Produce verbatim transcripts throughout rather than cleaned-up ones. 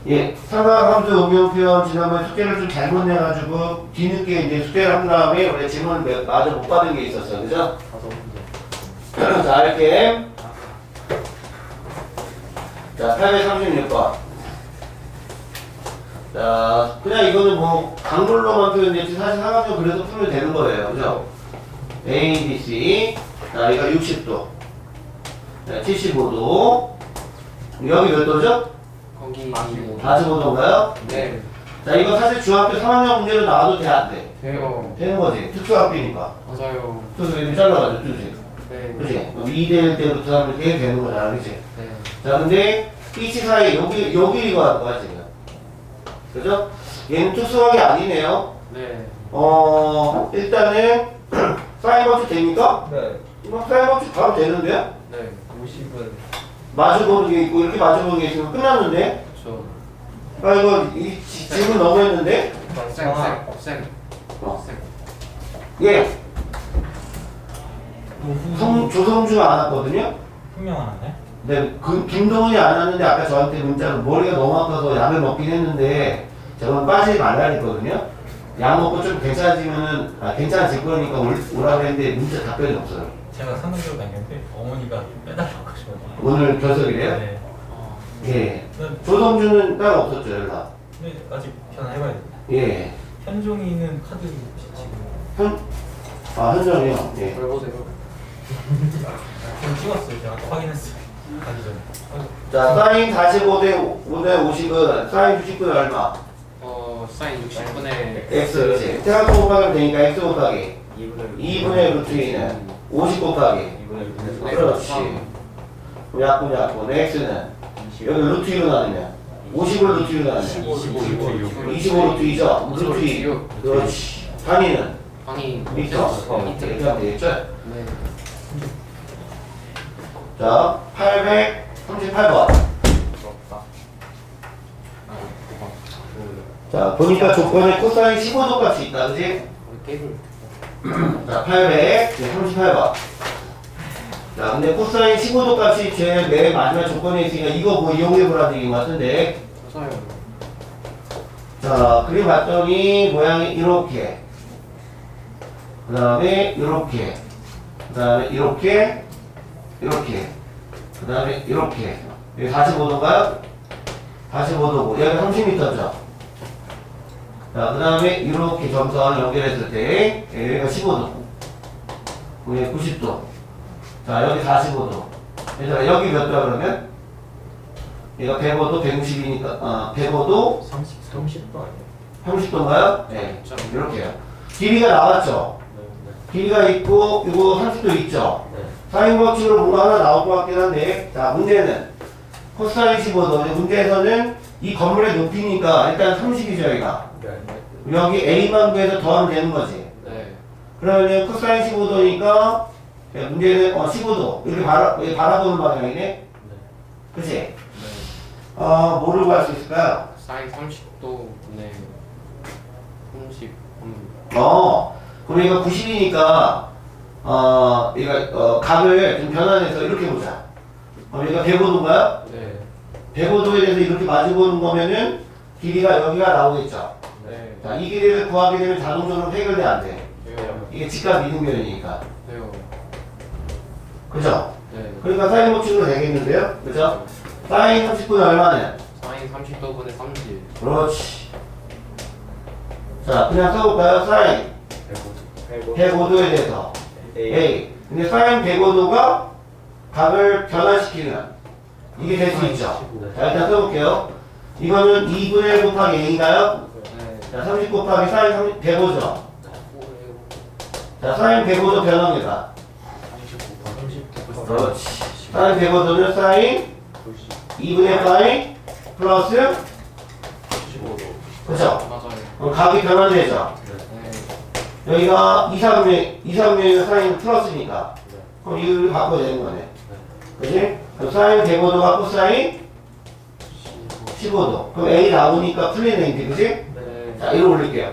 예, 삼각함수 응용 표현 지난번에 숙제를 좀 잘못 내가지고 뒤늦게 이제 숙제를 한 다음에 원래 질문을 마저 못 받은 게 있었어, 그죠? 자, 이렇게 자, 팔백삼십육 번. 자, 그냥 이거는 뭐 강물로만 표현됐지 사실 삼각형 그래도 풀면 되는 거예요, 그죠? A, B, C. 자, 이거 육십 도. 자, 칠십오 도. 여기 몇 도죠? 거기 사십오 도인가요? 네. 자, 이거 사실 중학교 삼 학년 문제로 나와도 돼, 안 돼? 돼요. 되는 거지. 특수학비니까. 맞아요. 그래서 이렇게 잘라가지고 주지. 네. 그치? 이 대 때부터 하면 이렇게 되는 거잖아, 그치? 네. 자, 근데 B치 사이, 여기, 여기 이거 하는 거야, 지금. 그죠? 얘는 특수학이 아니네요. 네. 어, 일단은, 사인 법칙 됩니까? 네. 이거 사인 법칙 바로 되는데요? 네. 오십은 마주보는 게 있고, 이렇게 마주보는 게 있으면 끝났는데? 저. 아, 이거, 이 지- 질문 너무 했는데? 쌤, 쌤, 쌤. 어. 쌤. 예. 성, 조성주가 안 왔거든요? 분명 안 하네. 네, 그, 김동훈이 안 왔는데 아까 저한테 문자로 머리가 너무 아파서 약을 먹긴 했는데 저건 빠지지 말라 했거든요? 약 먹고 좀 괜찮아지면은, 아, 괜찮아질 거니까 올, 오라고 했는데 문자 답변이 없어요. 제가 상담으로 다녔는데 어머니가 좀 빼달라고 하셔가지고. 오늘 결석이래요? 네. 어. 예. 네. 조성주는 따로 없었죠, 연락. 근데 아직 전화해봐야 돼. 예. 현종이는 카드 지금 현, 아, 현정이요? 예. 뭘 보세요? 지금 찍었어요. 제가 아까 확인했어요. 가기 전에. 자, 사인 사십오 대 오 대 오십은 사인 구십 분의 얼마? 어, 사인 육십 분의 X, 그렇지. 대각 곱하기 되니까 X 곱하기 이분의 이분의 루트 이는 오십 곱하기 이분의 루트 그렇지. 약분 약분 X는 여기 루트 이로 나누면 오십을 루트 이로 나누면 이십오 이십오 루트 이죠? 루트 이. 그렇지. 단위는 방이 미터? 어, 미터. 이렇게 하면 되겠죠? 네. 자, 팔백삼십팔 번. 부럽다. 아, 고방. 자, 보니까 조건에 코사인 십오 도 값이 있다, 그지? 깨물. 자, 팔백삼십팔 번. 자, 근데 코사인 십오 도 값이 제일 맨 마지막 조건에 있으니까 이거 뭐 이용해보라는 얘기인 것 같은데. 맞아요. 자, 그림 봤더니 모양이 이렇게. 그 다음에 이렇게. 그 다음에 이렇게. 이렇게. 그 다음에 이렇게. 여기 사십오 도인가요? 사십오 도고. 여기 삼십 미터죠? 자, 그 다음에 이렇게 점선 연결했을 때, 여기가 십오 도. 여기 구십 도. 자, 여기 사십오 도. 얘들아, 여기 몇 도야, 그러면? 얘가 백오 도, 백육십이니까, 어, 백오 도, 삼십, 삼십 도 아니에요? 삼십 도인가요? 네. 이렇게요. 길이가 나왔죠? 길이가 있고, 이거 삼십 도 있죠? 네. 사인 법칙으로 뭔가 하나 나올 것 같긴 한데, 자, 문제는 코사인 십오 도. 문제에서는 이 건물의 높이니까 일단 삼십이죠, 여기가. 네. 여기 A만 구해서 더하면 되는 거지. 네. 그러면 코사인 십오 도니까 문제는 어, 십오 도. 이렇게 바라, 이렇게 바라보는 방향이네? 네. 그치? 네. 어, 뭐를 구할 수 있을까요? 사인 삼십 도 분의 삼십 분. 어, 그럼 이거 구십이니까, 어, 얘가, 어, 각을 좀 변환해서 이렇게 보자. 그럼 얘가 백오 도인가요? 네. 백오 도에 대해서 이렇게 마주보는 거면은 길이가 여기가 나오겠죠. 네. 자, 이 길이를 구하게 되면 자동적으로 해결돼 안 돼. 돼요. 이게 직각 이등변이니까. 돼요. 그죠? 네. 그러니까 사인 법칙으로 되겠는데요? 그죠? 사인 삼십 분의 얼마는? 사인 삼십 도 분의 삼십. 그렇지. 자, 그냥 써볼까요? 사인 백오 도에 대해서 A. 근데 사인 백오 도가 각을 변화시키는 이게 될 수 있죠. 자, 일단 써볼게요. 이거는 이분의 일 곱하기 A인가요? 네. 자, 삼십 곱하기 사인 백오죠. 자, 사인 백오 도 변합니다. 그렇지. 사인 백오 도는 사인 이분의 사인 플러스 십오 도. 그죠? 맞아요. 그럼 각이 변환되죠. 네. 여기가 이, 삼분의 이, 삼분의 사인 플러스니까 그럼 이걸 바꿔야 되는 거네. 그치? 그럼 사인 백오 도가 코사인 십오 도. 그럼 A 나오니까 풀리네, 이제, 그치? 네. 자, 이로 올릴게요.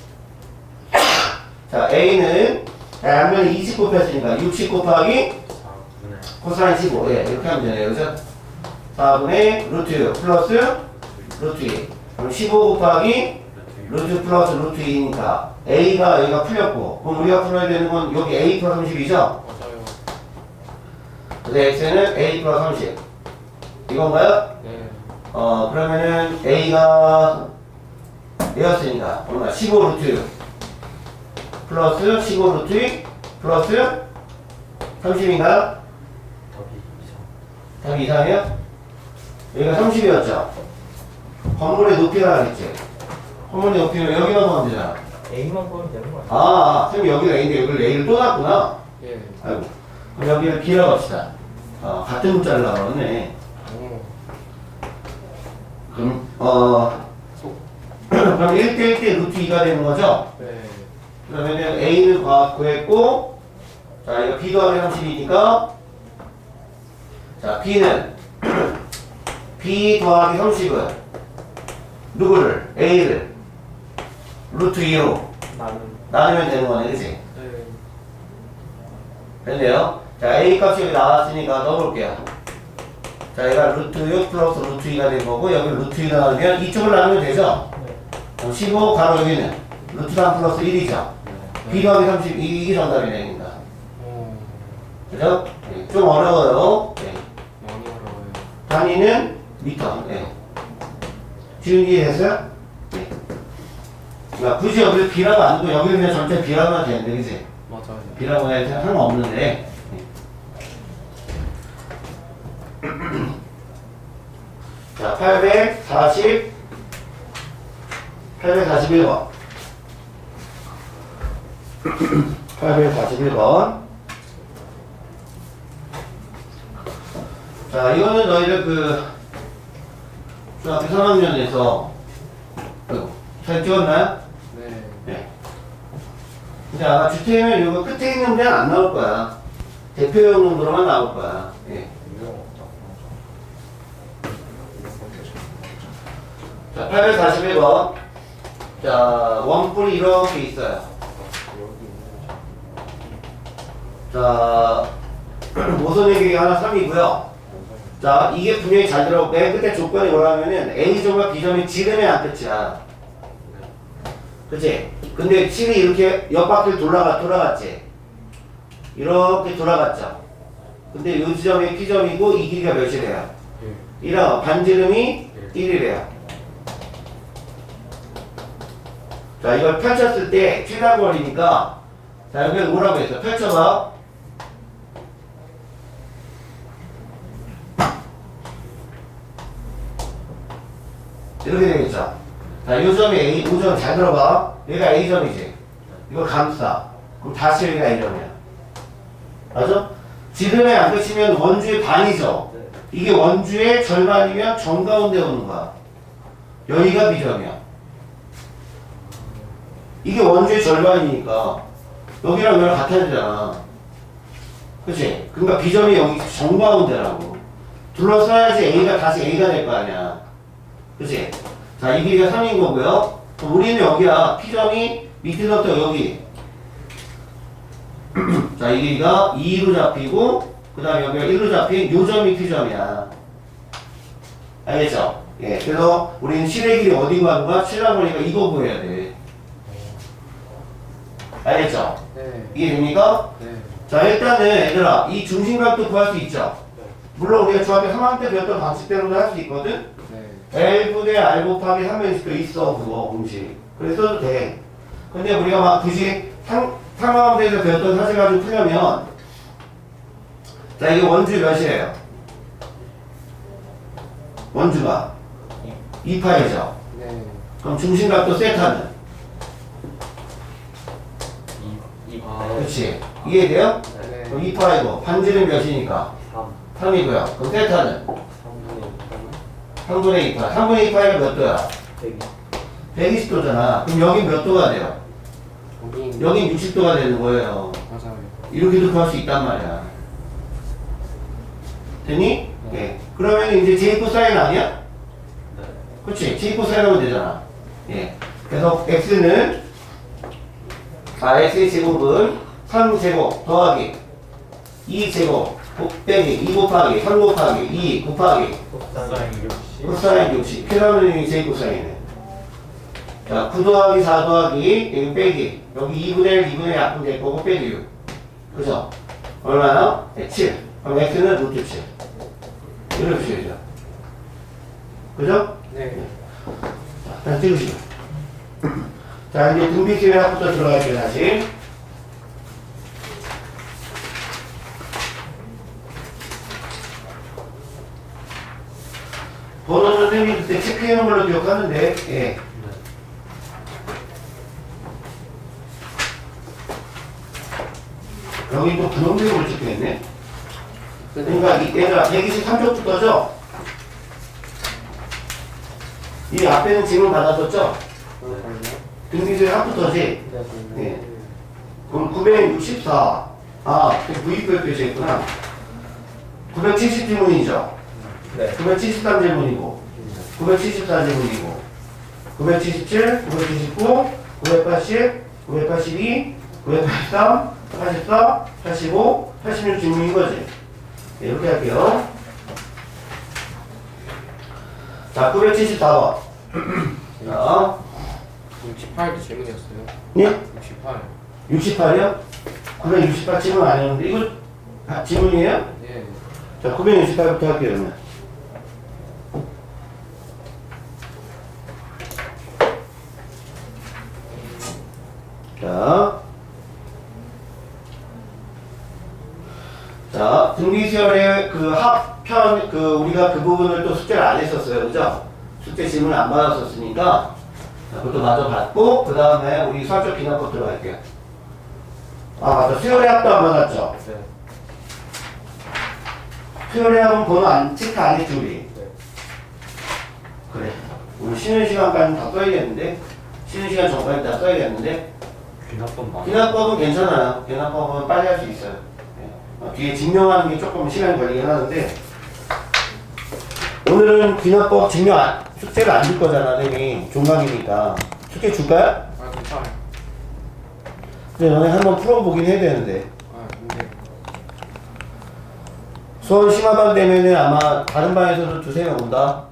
자, A는 양면에 이십 곱했으니까 육십 곱하기 코사인 십오. 예, 이렇게 하면 되네요. 그죠? 사분의 루트 플러스 루트 이. 그럼 십오 곱하기 루트 플러스 루트 이니까 a가 여기가 풀렸고, 그럼 우리가 풀어야 되는 건 여기 a 플러스 삼십이죠? 맞아요. 그래서 x는 a 플러스 삼십. 이건가요? 네. 어, 그러면은 a가 얘였으니까 얼마? 십오 루트 육 플러스 십오 루트 이 플러스 삼십인가요? 답이 이상. 답이 이상해요? 여기가 삼십이었죠? 건물의 높이라 그랬지? 건물의 높이는 여기만 보면 되잖아. A만 보면 되는 거 아니야? 아, 아, 선생님 여기가 A인데 여기를 A를 또 놨구나. 예. 아이고. 그럼 여기를 B라고 합시다. 어, 같은 문자를 나왔네. 오. 그럼, 어, 소. 그럼 일 대 일 대 루트 이가 되는 거죠? 네. 그러면은 A는 과- 구했고, 자, 이거 B 더하기 삼십이니까, 자, B는, B 더하기 삼십은, 누구를? A를, 루트 이로 나는 나누면 되는 거네, 그치? 네. 됐네요. 자, A 값이 여기 나왔으니까 넣어볼게요. 자, 얘가 루트 육 플러스 루트 이가 된 거고, 여기 루트 이가 나누면 이쪽을 나누면 되죠? 네. 그럼 십오 가로 여기는 루트 삼 플러스 일이죠? B 더하기 삼십, 이- 이게 정답이네, 그러니까. 오. 그죠? 네, 좀 어려워요. 네. 많이 어려워요. 단위는 미터. 네. 지금 이해했어요? 네. 그러니까 굳이 여기를 B라고 안 두고 여기를 그냥 전체 B라고 하면 되는데, 그치? 맞아요. B라고 해도 상관없는데. 네. 자, 팔백사십, 팔백사십일 번. 팔백사십일 번. 자, 이거는 너희들 그, 중학교 삼 학년에서, 아이고, 잘 찍었나요? 네. 네. 근데 아마 주택이면 이거 끝에 있는 문제는 안 나올 거야. 대표용 정도로만 나올 거야. 예. 자, 팔백사십일 번. 자, 원뿔이 이렇게 있어요. 자, 모선의 길이가 하나 삼이고요. 자, 이게 분명히 잘 들어. 맨 끝에 조건이 뭐라면은 A점과 B점이 지름의 안 끝이야. 그치? 근데 칠이 이렇게 옆바퀴를 돌아가, 돌아갔지? 이렇게 돌아갔죠? 근데 요 지점이 P점이고 이 길이가 몇이래요? 이랑 반지름이 일이래요. 자, 이걸 펼쳤을 때 최다거리니까, 자, 여기는 뭐라고 했어? 펼쳐봐. 이렇게 되겠죠? 자, 요 점이 A, 요 점 잘 들어봐. 얘가 A점이지. 이거 감싸. 그럼 다시 여기가 A점이야. 맞아? 지름에 안 끝이면 원주의 반이죠? 이게 원주의 절반이면 정가운데 오는 거야. 여기가 B점이야. 이게 원주의 절반이니까 여기랑 여기랑 같아야 되잖아. 그치? 그러니까 B점이 여기 정가운데라고. 둘러싸야지 A가 다시 A가 될 거 아니야. 그치? 자, 이 길이가 삼인 거고요. 그럼 우리는 여기야. P점이 밑에서부터 여기. 자, 이 길이가 이로 잡히고, 그 다음에 여기가 일로 잡힌 요 점이 P점이야. 알겠죠? 예. 그래서 우리는 칠의 길이 어딘가 하는가? 칠이라고 하니까 이거 구해야 돼. 알겠죠? 네. 이게 됩니까? 네. 자, 일단은 얘들아, 이 중심각도 구할 수 있죠? 물론 우리가 중학교 삼 학년 때 배웠던 방식대로는 할 수 있거든? 네. L분의 R 곱하기 삼 변식도 있어, 그거, 공식. 그래, 써도 돼. 근데 우리가 막 굳이 상, 상하함대에서 배웠던 사실 가지고 풀려면, 자, 이게 원주 몇이에요? 원주가 이 파이죠? 네. 그럼 중심각도 세타는? 이, 이, 아. 그렇지. 이해돼요? 네. 그럼 이 파이고, 반지름 몇이니까? 삼, 삼이고요. 그럼 세타는? 삼분의 이, 삼분의 이 파이. 삼분의 이 파이가 몇 도야? 백이. 백이십 도잖아. 그럼 여긴 몇 도가 돼요? 여기. 여긴 육십 도가 되는 거예요. 맞아요. 이렇게도 구할 수 있단 말이야. 되니? 네. 예. 그러면 이제 제이 코사인 아니야? 네. 그렇지. 제이 코사인 하면 되잖아. 예. 그래서 x는, 아, x의 제곱은 삼 제곱 더하기 이 제곱 빼기 이 곱하기 삼 곱하기 이 곱하기 코사인 육십. 코사인 육십. 필요하면 제이 코사인이네. 자, 구 더하기 사 더하기 여기 빼기 여기 이분의 일, 이분의 일 약분 될 거고 빼기 육. 그죠? 얼마나? 네, 칠. 그럼 x는 루트 칠. 이렇게 쓰여져. 그죠? 네. 자, 다시 찍으시죠. 자, 이제 등비수열 합부터 들어갈게요, 다시. 번호 선생님이 그때 체크해 놓은 걸로 기억하는데, 예. 여기 또 분홍색으로 찍혀있네. 그러니까 이 얘들아 백이십삼 쪽부터죠? 이 앞에는 질문 받았었죠? 등비수열 합부터지? 예. 그럼 구백육십사. 아, 브이표에 표시했구나. 구백칠십 질문이죠? 네. 구백칠십삼 질문이고, 구백칠십사 질문이고, 구백칠십칠, 구백칠십구, 구백팔십, 구백팔십이, 구백팔십삼, 팔십사, 팔십오, 팔십육 질문인 거지. 네, 이렇게 할게요. 자, 구백칠십사 번. 자, 육십팔도 질문이었어요. 예? 육십팔. 육십팔이요? 구백육십팔 질문 아니었는데, 이거 아, 질문이에요? 예. 자, 구백육십팔부터 할게요, 그러면. 자. 자, 등비수열의 그 합편, 그, 우리가 그 부분을 또 숙제를 안 했었어요. 그죠? 숙제 질문을 안 받았었으니까. 자, 그것도 마저 받고, 그 다음에 우리 수학적 기능법 들어갈게요. 아, 맞다. 수열의 합도 안 받았죠? 네. 수열의 합은 번호 안, 체크 안 했지, 우리? 네. 그래. 우리 쉬는 시간까지 다 써야겠는데? 쉬는 시간 전까지 다 써야겠는데? 귀납법 많아. 기납법은 괜찮아요. 기납법은 빨리 할 수 있어요. 예. 어, 뒤에 증명하는 게 조금 시간이 걸리긴 하는데, 오늘은 기납법 증명 안, 숙제를 안 줄 거잖아, 선생님이. 종강이니까. 숙제 줄까요? 아, 괜찮아요. 근데 너네 한번 풀어보긴 해야 되는데. 아, 근데. 수원 심화반 되면은 아마 다른 방에서도 두세 명 온다.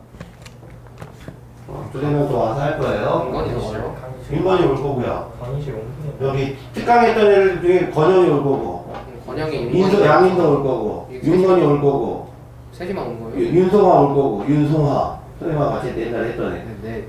어, 두세 명 더 와서 할 거예요. 인권이 나와요? 인권이 올 거고요. 강의실 옮기는. 여기 특강했던 애들 중에 권영이 올 거고, 권영이 인소, 양인도 올 거고, 윤건이 올 거고, 세 개만 온 거예요? 유- 윤송아 올 거고, 윤송아. 선생님하고 같이 옛날에 했던 애. 네. 네.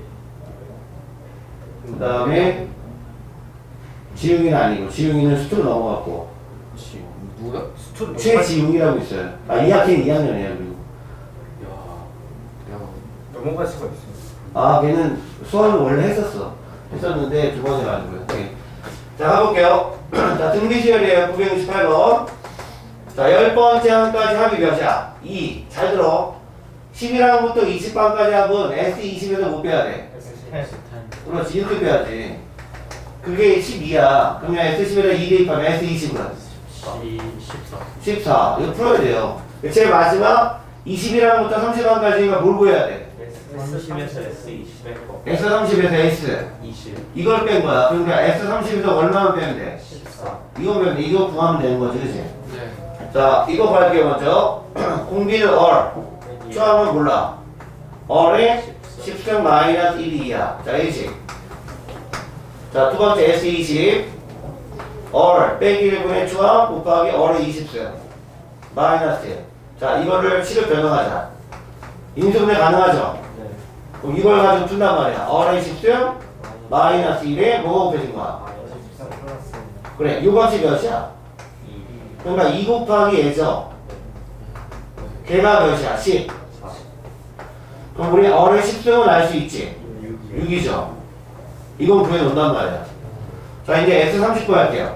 그 다음에 지웅이는 아니고, 지웅이는 수투로 넘어갔고, 지 누구야? 스투. 최지웅이라고 있어요. 아, 이 학기는 이 학년이에요, 그리고. 야. 야. 넘어갈 수가 있어요. 아, 걔는 수학을 원래 했었어. 했었는데 두 번 해가지고요. 네. 자, 가볼게요. 자, 등비수열이에요. 구백육십팔 번. 자, 열 번째 항까지 합이 몇이야? 이. 잘 들어. 십일 항부터 이십 방까지 합은 에스 이십에서 못 빼야 돼. 그렇지, 이렇게 빼야지. 그게 십이야. 그러면 에스 십에다 이 대입하면 에스 이십은 십사. 십사. 이거 풀어야 돼요. 제일 마지막 이십일 항부터 삼십 항까지가 뭘 구해야 돼? 삼십에서 에스 이십의 거. 에스 삼십에서 S. 이십. 이걸 뺀 거야. 그러니까 에스 삼십에서 얼마만 빼면 돼? 십사. 이거 빼면 돼. 이거 구하면 되는 거지, 그치? 네. 자, 이거 갈게요, 먼저. 공비는 얼. 추함은 몰라. 얼에 십 승 마이너스 일이야. 자, 일씩. 자, 두 번째 에스 이십. 얼 빼기 일 분의 추함 곱하기 얼의 이십 승. 마이너스 일. 자, 이거를 식을 변형하자. 인수분해 가능하죠? 네. 그럼 이걸 가지고 푼단 말이야. 얼의 십 승 마이너스 일에 뭐가 곱해진 거야? 십삼 플러스 그래, 요것이 몇이야? 이. 그러니까 이 곱하기 예죠. 걔가 몇이야? 십. 사. 그럼 우리 얼의 십 승은 알 수 있지? 육이요. 육이죠. 이건 구해놓는단 말이야. 자, 이제 에스 삼십구 할게요.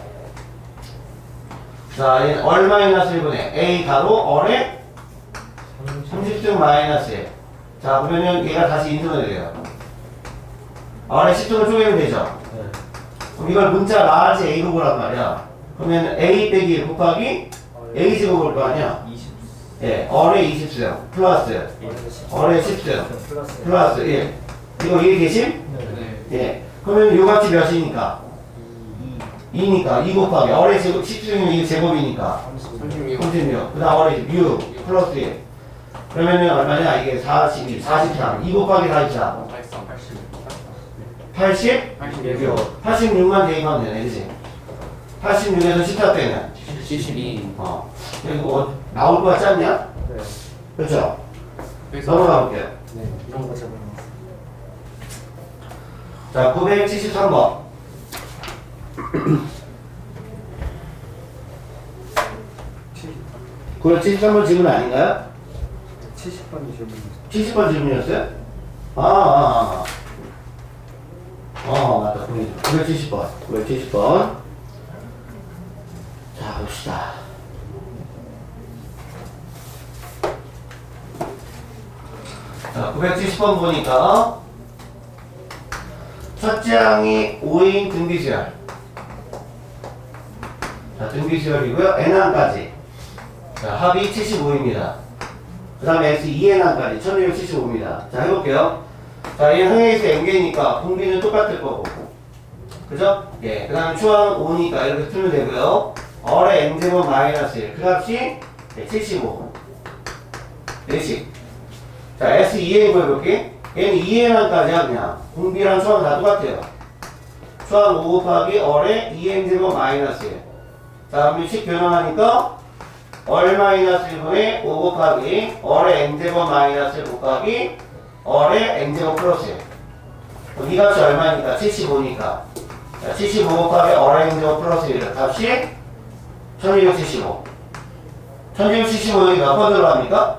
자, 얘는 얼 마이너스 일 분의 A 가로 얼의 삼십 승 마이너스 일. 자, 그러면은 얘가 다시 인수분해 돼요. 얼의 십 승을 쪼개면 되죠. 네. 그럼 이걸 문자 라지 A로 보란 말이야. 그러면 A 빼기 일 곱하기 A 제곱을 거 아니야? 이십. 예, 얼의 이십 승 플러스 얼의 십 승 플러스. 플러스 일. 이거 이해 계심? 네. 네. 예. 그러면 요같이 몇이니까? 이니까 이 곱하기 어레 제곱 십 중이면 이게 제곱이니까 삼십육. 삼십육. 그 다음 어레 뮤 플러스 일. 그러면은 얼마냐? 이게 사십이, 사십삼. 이 곱하기 사십삼. 팔십삼. 팔십? 팔십육. 팔십육만 대입하면 되네, 그치? 팔십육에서 십사 빼면. 칠십이. 어. 여기 뭐, 나올 것 같지 않냐? 네. 그렇죠? 그래서 넘어가 볼게요. 네. 이런 거 적어놨어요. 자, 구백칠십삼 번. 구백칠십삼 번 질문 아닌가요? 칠십 번이 질문이었어요. 칠십 번 질문이었어요? 아, 아, 아. 어, 맞다. 구백칠십 번. 구백칠십 번. 자, 봅시다. 자, 구백칠십 번 보니까 첫째 항이 오인 등비수열. 자, 등비수열이고요. n항까지. 자, 합이 칠십오입니다. 그 다음에 x 이 n항까지 천이백칠십오입니다. 자, 해볼게요. 자, 얘 항에서 n개니까 공비는 똑같을 거고. 그죠? 예. 그 다음에 추항 오니까 이렇게 풀면 되고요. 어의 n제곱 마이너스 일. 그 값이 칠십오. 몇씩? 자, S 이 n 구해볼게. 얘는 이 n항까지야, 그냥. 공비랑 추항 다 똑같아요. 추항 오 곱하기 어의 이 n제곱 마이너스 일. 자, 그럼 식 변환하니까 얼 마이너스 일분의 오 곱하기 얼의 n제곱 마이너스 일 곱하기 얼의 n제곱 플러스 일. 이 값이 얼마니까? 칠십오니까. 자, 칠십오 곱하기 얼의 n제곱 플러스 일. 값이 천이백칠십오. 천이백칠십오 여기 몇 번 들어갑니까?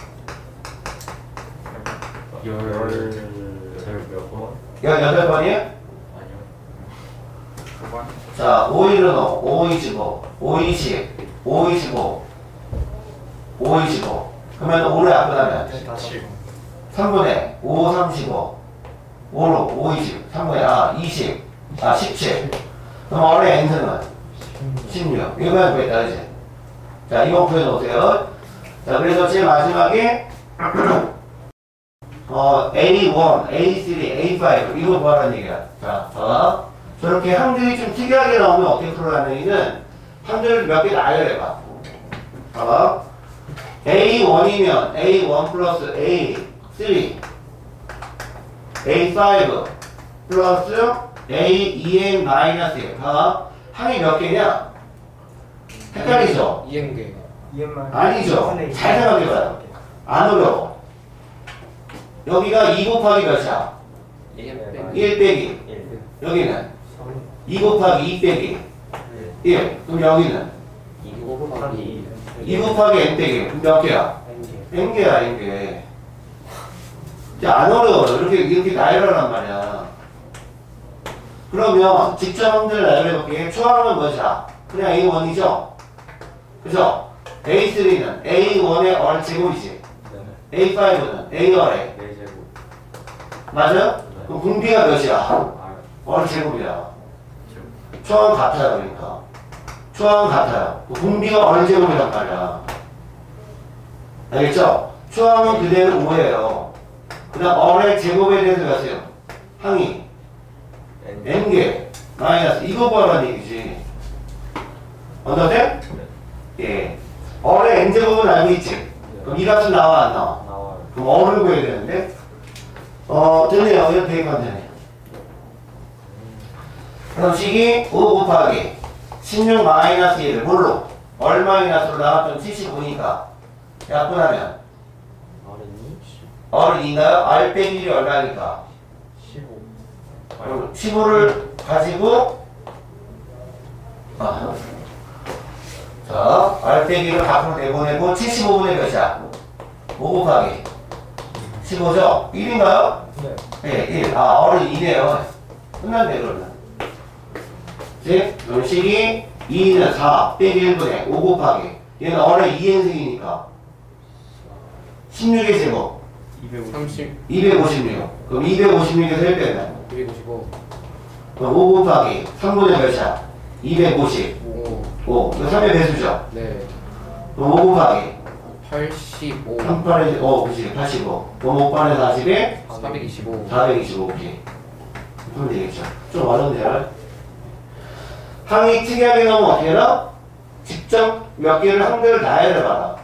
열몇 번? 열여덟 번이에요? 아니요. 두 번? 자, 오 일은 오, 오 이십오, 오 이십, 오 이십오, 오 이십오. 그러면 오를 약분하면 다시. 삼분의 오, 삼십오, 오로 오, 이십, 삼분의 아, 이십, 아, 십칠. 그럼 얼의 n승은 십육. 이거만 구했다, 그지? 자, 이거 구해놓으세요. 자, 그래서 제일 마지막에 어, 에이 원, 에이 쓰리, 에이 파이브 이거 구하라는 얘기야. 자, 봐. 저렇게 항들이 좀 특이하게 나오면 어떻게 풀어라는 얘기는 항들을 몇 개 나열해봐. 봐봐. 에이 원이면 에이 원 플러스 에이 쓰리, 에이 파이브 플러스 에이 이 엔 마이너스 일. 봐. 항이 몇 개냐? 헷갈리죠? 이행계. 이엠만. 아니죠. 잘 생각해봐요. 안 어려워. 여기가 이 곱하기 몇이야? 일 빼기. 일. 여기는 이 곱하기 이 빼기 일. 그럼 여기는 이 곱하기 이 곱하기 n 빼기. 그럼 몇 개야? N개. n개야, n개. 자, 안 어려워. 이렇게, 이렇게 나열하란 말이야. 그러면 직접 항들 나열해볼게. 초항은 뭐죠? 그냥 에이 원이죠? 그죠? 에이 쓰리는 에이 원의 얼 제곱이지. 네. 에이 파이브는 에이 얼의. 네 제곱. 맞아요? 네. 그럼 분비가 몇이야? 아. 얼 제곱이야. 제곱. 초항 같아요, 그러니까. 초항 같아요. 분비가 얼 제곱이란 말이야. 알겠죠? 초항은 그대로 오예요. 그 다음 얼의 제곱에 대해서 가세요. 항이 N. n개 마이너스 이거 구하라는 얘기지. 언더대? 예. 얼의 n제곱은 알고 있지? 그럼 이 값은 나와 안 나와? 나와요. 그럼 얼을 구해야 되는데 어 되네요. 이거 대입하면 되네. 그럼 식이 오 곱하기 십육 마이너스 일 뭘로? 얼 마이너스로 나왔던 칠십오니까 약분하면 어른이 얼은 이인가요? R 빼기 일이 얼마니까? 십오. 그럼 십오를 가지고 아. 자, R 빼기를 밖으로 내보내고 칠십오분의 몇이야? 오 곱하기 십오죠? 일인가요? 네. 네, 일. 아, 얼은 이네요. 끝났네, 그러면. 그치? 그럼 식이 이는 사 빼기 일분의 오 곱하기 얘는 얼의 이 엔승이니까 십육의 제곱 이백오십. 삼십. 이백오십육. 그럼 이백오십육에서 일 빼면 이백오십오. 그럼 오 곱하기 삼분의 몇이야? 이백오십. 오. 오. 이거 삼의 배수죠? 네. 그럼 오 곱하기 팔십오. 삼 팔에, 어, 그치, 팔십오. 그럼 오 팔에 사십에 사백이십오. 사백이십오 개. 하면 되겠죠. 좀 어려운데요? 항이 특이하게 나오면 어떻게 해라? 직접 몇 개를 항대를 놔야 돼 봐라.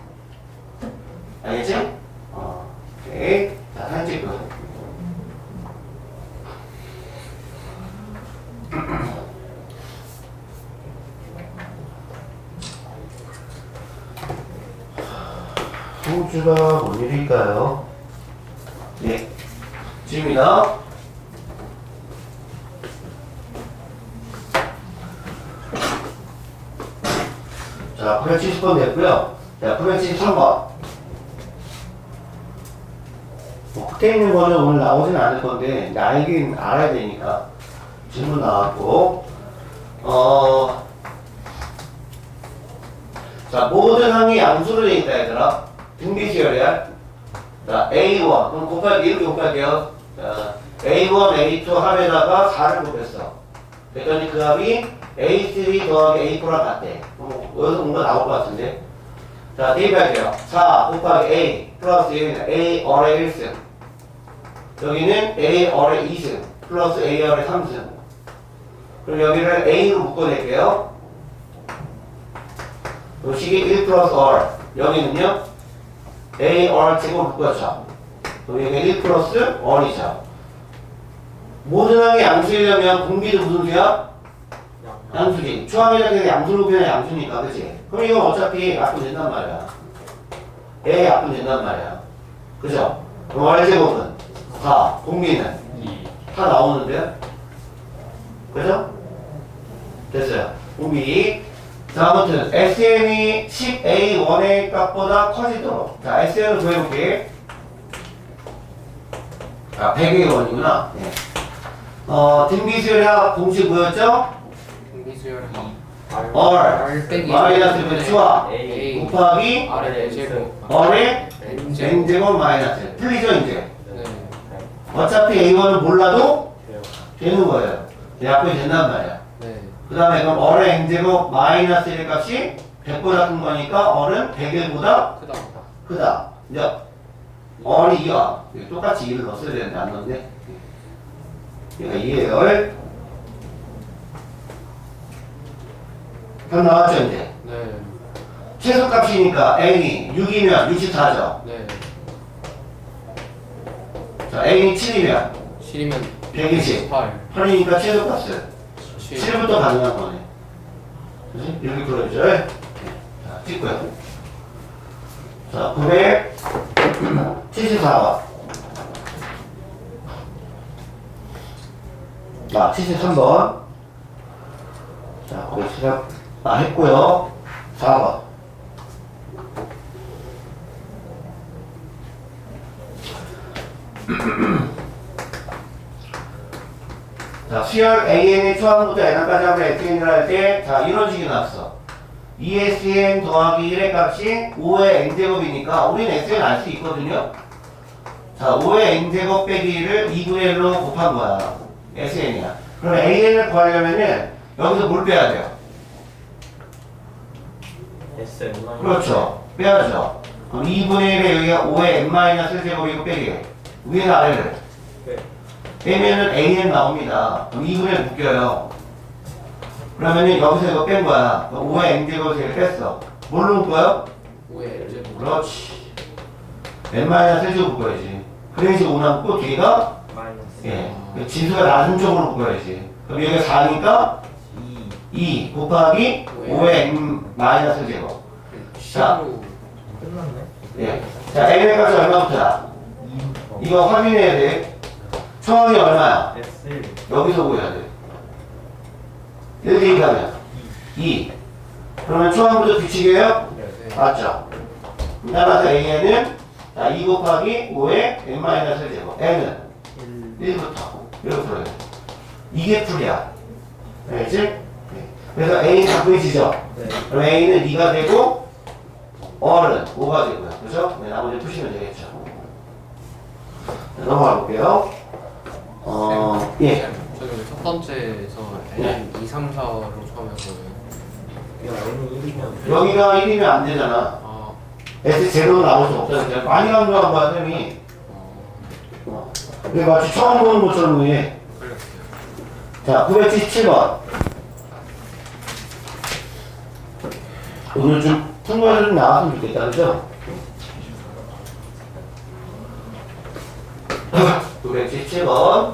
알겠지? 어, 오케이. 자, 사진 찍고. 호주가 뭔 일일까요? 네. 지금이다. 자, 구백칠십 번 됐고요. 자, 구백칠십삼 번. 뭐, 끝에 있는 거는 오늘 나오진 않을 건데, 이제 알긴 알아야 되니까. 질문 나왔고, 어, 자, 모든 항이 양수로 되어 있다, 얘들아. 등비수열이야. 자, 에이 원. 그럼 곱하기 이렇게 곱할게요. 자, 에이 원, 에이 투 합에다가 사를 곱했어. 그랬더니 그 합이 에이 쓰리 더하기 에이 포랑 같대. 어, 여기서 뭔가 나올 것 같은데. 자, 대입할게요. 사 곱하기 A 플러스 여기는 A 어의 일 승. 여기는 A 어의 이 승. 플러스 A 어의 삼 승. 그럼 여기를 A로 묶어낼게요. 요 식이 일 플러스 얼. 여기는요. A 얼 제곱 묶어줘. 그럼 여기 일 플러스 얼이죠. 모든 항이 양수이려면 공비도 무슨 수야? 양수지. 초항이라는 게 양수로 표현해 양수니까, 그치? 그럼 이건 어차피 약분 된단 말이야. A 약분 된단 말이야. 그죠? 그럼 얼제곱은 사, 공비는 다 나오는데요? 그죠? 됐어요. 공비. 자, 아무튼 에스엔이 십 에이 원의 값보다 커지도록. 자, 에스엔을 구해볼게. 자, 백 에이 원이구나. 네. 어, 등비수열합 공식 뭐였죠? 등비수열 얼 R 빼기 마이너스 몇 추와 A 곱하기 R의 제곱 얼의 N 제곱. n제곱 마이너스. 틀리죠 이제? 네. 어차피 에이 원을 몰라도 되는 거예요. 약분이 된단 말이야. 네. 그 다음에 그럼 얼의 n제곱 마이너스 일 값이 백보다 큰 거니까 얼은 백일보다 크다. 크다. 이제 얼이 이와 똑같이 이를 넣었어야 되는데 안 넣었네. 얘가 이의 열. 답 나왔죠 이제? 네. 최소값이니까 n이 육이면 육십사죠. 네. 자, n이 칠이면 칠이면 백이십. 팔. 팔이니까 최소값은 칠. 칠부터 가능한 거네. 그치? 이렇게 풀어야죠. 자, 찍고요. 자, 구백칠십사 번. 자, 칠십삼 번. 자, 구백칠십삼 번. 아, 했고요. 사 번. 자, 수열 에이엔의 초항부터 n까지 하고 에스엔을 할 때, 자, 이런 식이 나왔어. 이에스엔 더하기 일의 값이 오의 n제곱이니까, 우리는 에스엔 알 수 있거든요? 자, 오의 n제곱 빼기 일을 이분의 일로 곱한 거야. 에스엔이야. 그럼 에이엔을 구하려면은, 여기서 뭘 빼야 돼요? 에스 그렇죠. 빼야죠. 그럼 이분의 일에 여기가 오의 n 제곱이고 빼기. 위에는 아래를. 빼면은 에이엔 나옵니다. 그럼 이분의 일 묶여요. 그러면은 여기서 이거 뺀 거야. 오의 n제곱을 뺐어. 뭘로 묶어요? 오의 N 제곱. 그렇지. n-세제곱 묶어야지. 그래야지 오 남고 뒤가 마이너스 예. 진수가 낮은 쪽으로 묶어야지. 그럼 여기가 사니까 이 이 곱하기 오의 n-제곱. 자. 십으로. 끝났네. 예. 자, n의 값이 얼마부터야? 이부터 이거 확인해야 돼. 초항이 얼마야? 에스 여기서 구해야 돼. 일 대입하면 이. 그러면 초항부터 규칙이에요? 네. 맞죠? 따라서 A는 자, 이 곱하기 오의 n-제곱. n은 일 일부터 이렇게 풀어야 돼. 이게 풀이야. 알겠지? 네. 그래서 A는 바꾸어지죠? 네. 그럼 A는 이가 되고 R은 오가 되고요. 그죠? 네, 나머지 푸시면 되겠죠. 네, 넘어가 볼게요. 어, 예. 저기 첫 번째에서 N 이, 삼, 사로 처음 했거든요. 야 n이 일이면 여기가 일이면 안 되잖아. 아, S 제로로 나올 수 없잖아. 많이 강조한 거야, 쌤이. 어, 어. 근데 마치 처음 보는 것처럼 해. 걸렸어요. 자, 구백칠십칠 번. 오늘 좀 풍부해서 좀 나왔으면 좋겠다, 그죠? 구백칠십칠 번.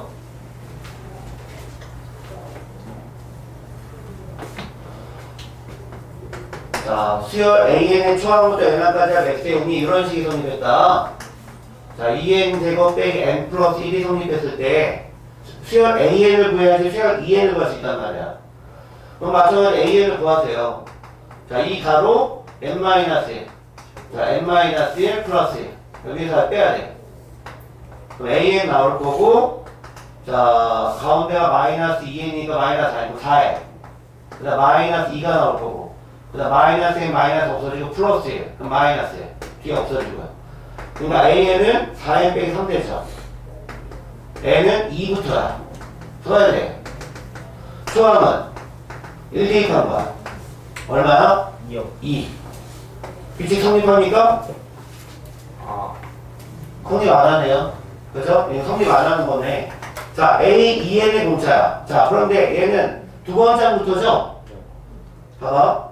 자, 수열 에이엔의 초항부터 엔까지가 맥스이니 이런 식이 성립했다. 자, 이엔 제곱 빼기 n 플러스 일이 성립했을 때 수열 에이엔을 구해야지 수열 이엔을 구할 수 있단 말이야. 그럼 마찬가지로 에이엔을 구하세요. 자, 이 가로 n 마이너스 일. 자, n 마이너스 일 플러스 일. 여기서 빼야 돼. 그럼 에이엔 나올 거고, 자, 가운데가 마이너스 이엔이니까 마이너스 아니고 사에. 그 다음 마이너스 이가 나올 거고, 그 다음 마이너스 일 마이너스 없어지고 플러스 일. 그럼 마이너스 일. 뒤에 없어지고요. 그러니까 에이엔은 사 엔 빼기 삼 되죠. n은 이부터야. 풀어야 돼. 초항은 일 대입한 거야. 얼마야? 이요. 이. 규칙 성립합니까? 아. 성립 안 하네요. 그죠? 이거 성립 안 하는 거네. 자, A, 이엔의 공차야. 자, 그런데 얘는 두 번째 항부터죠? 봐봐.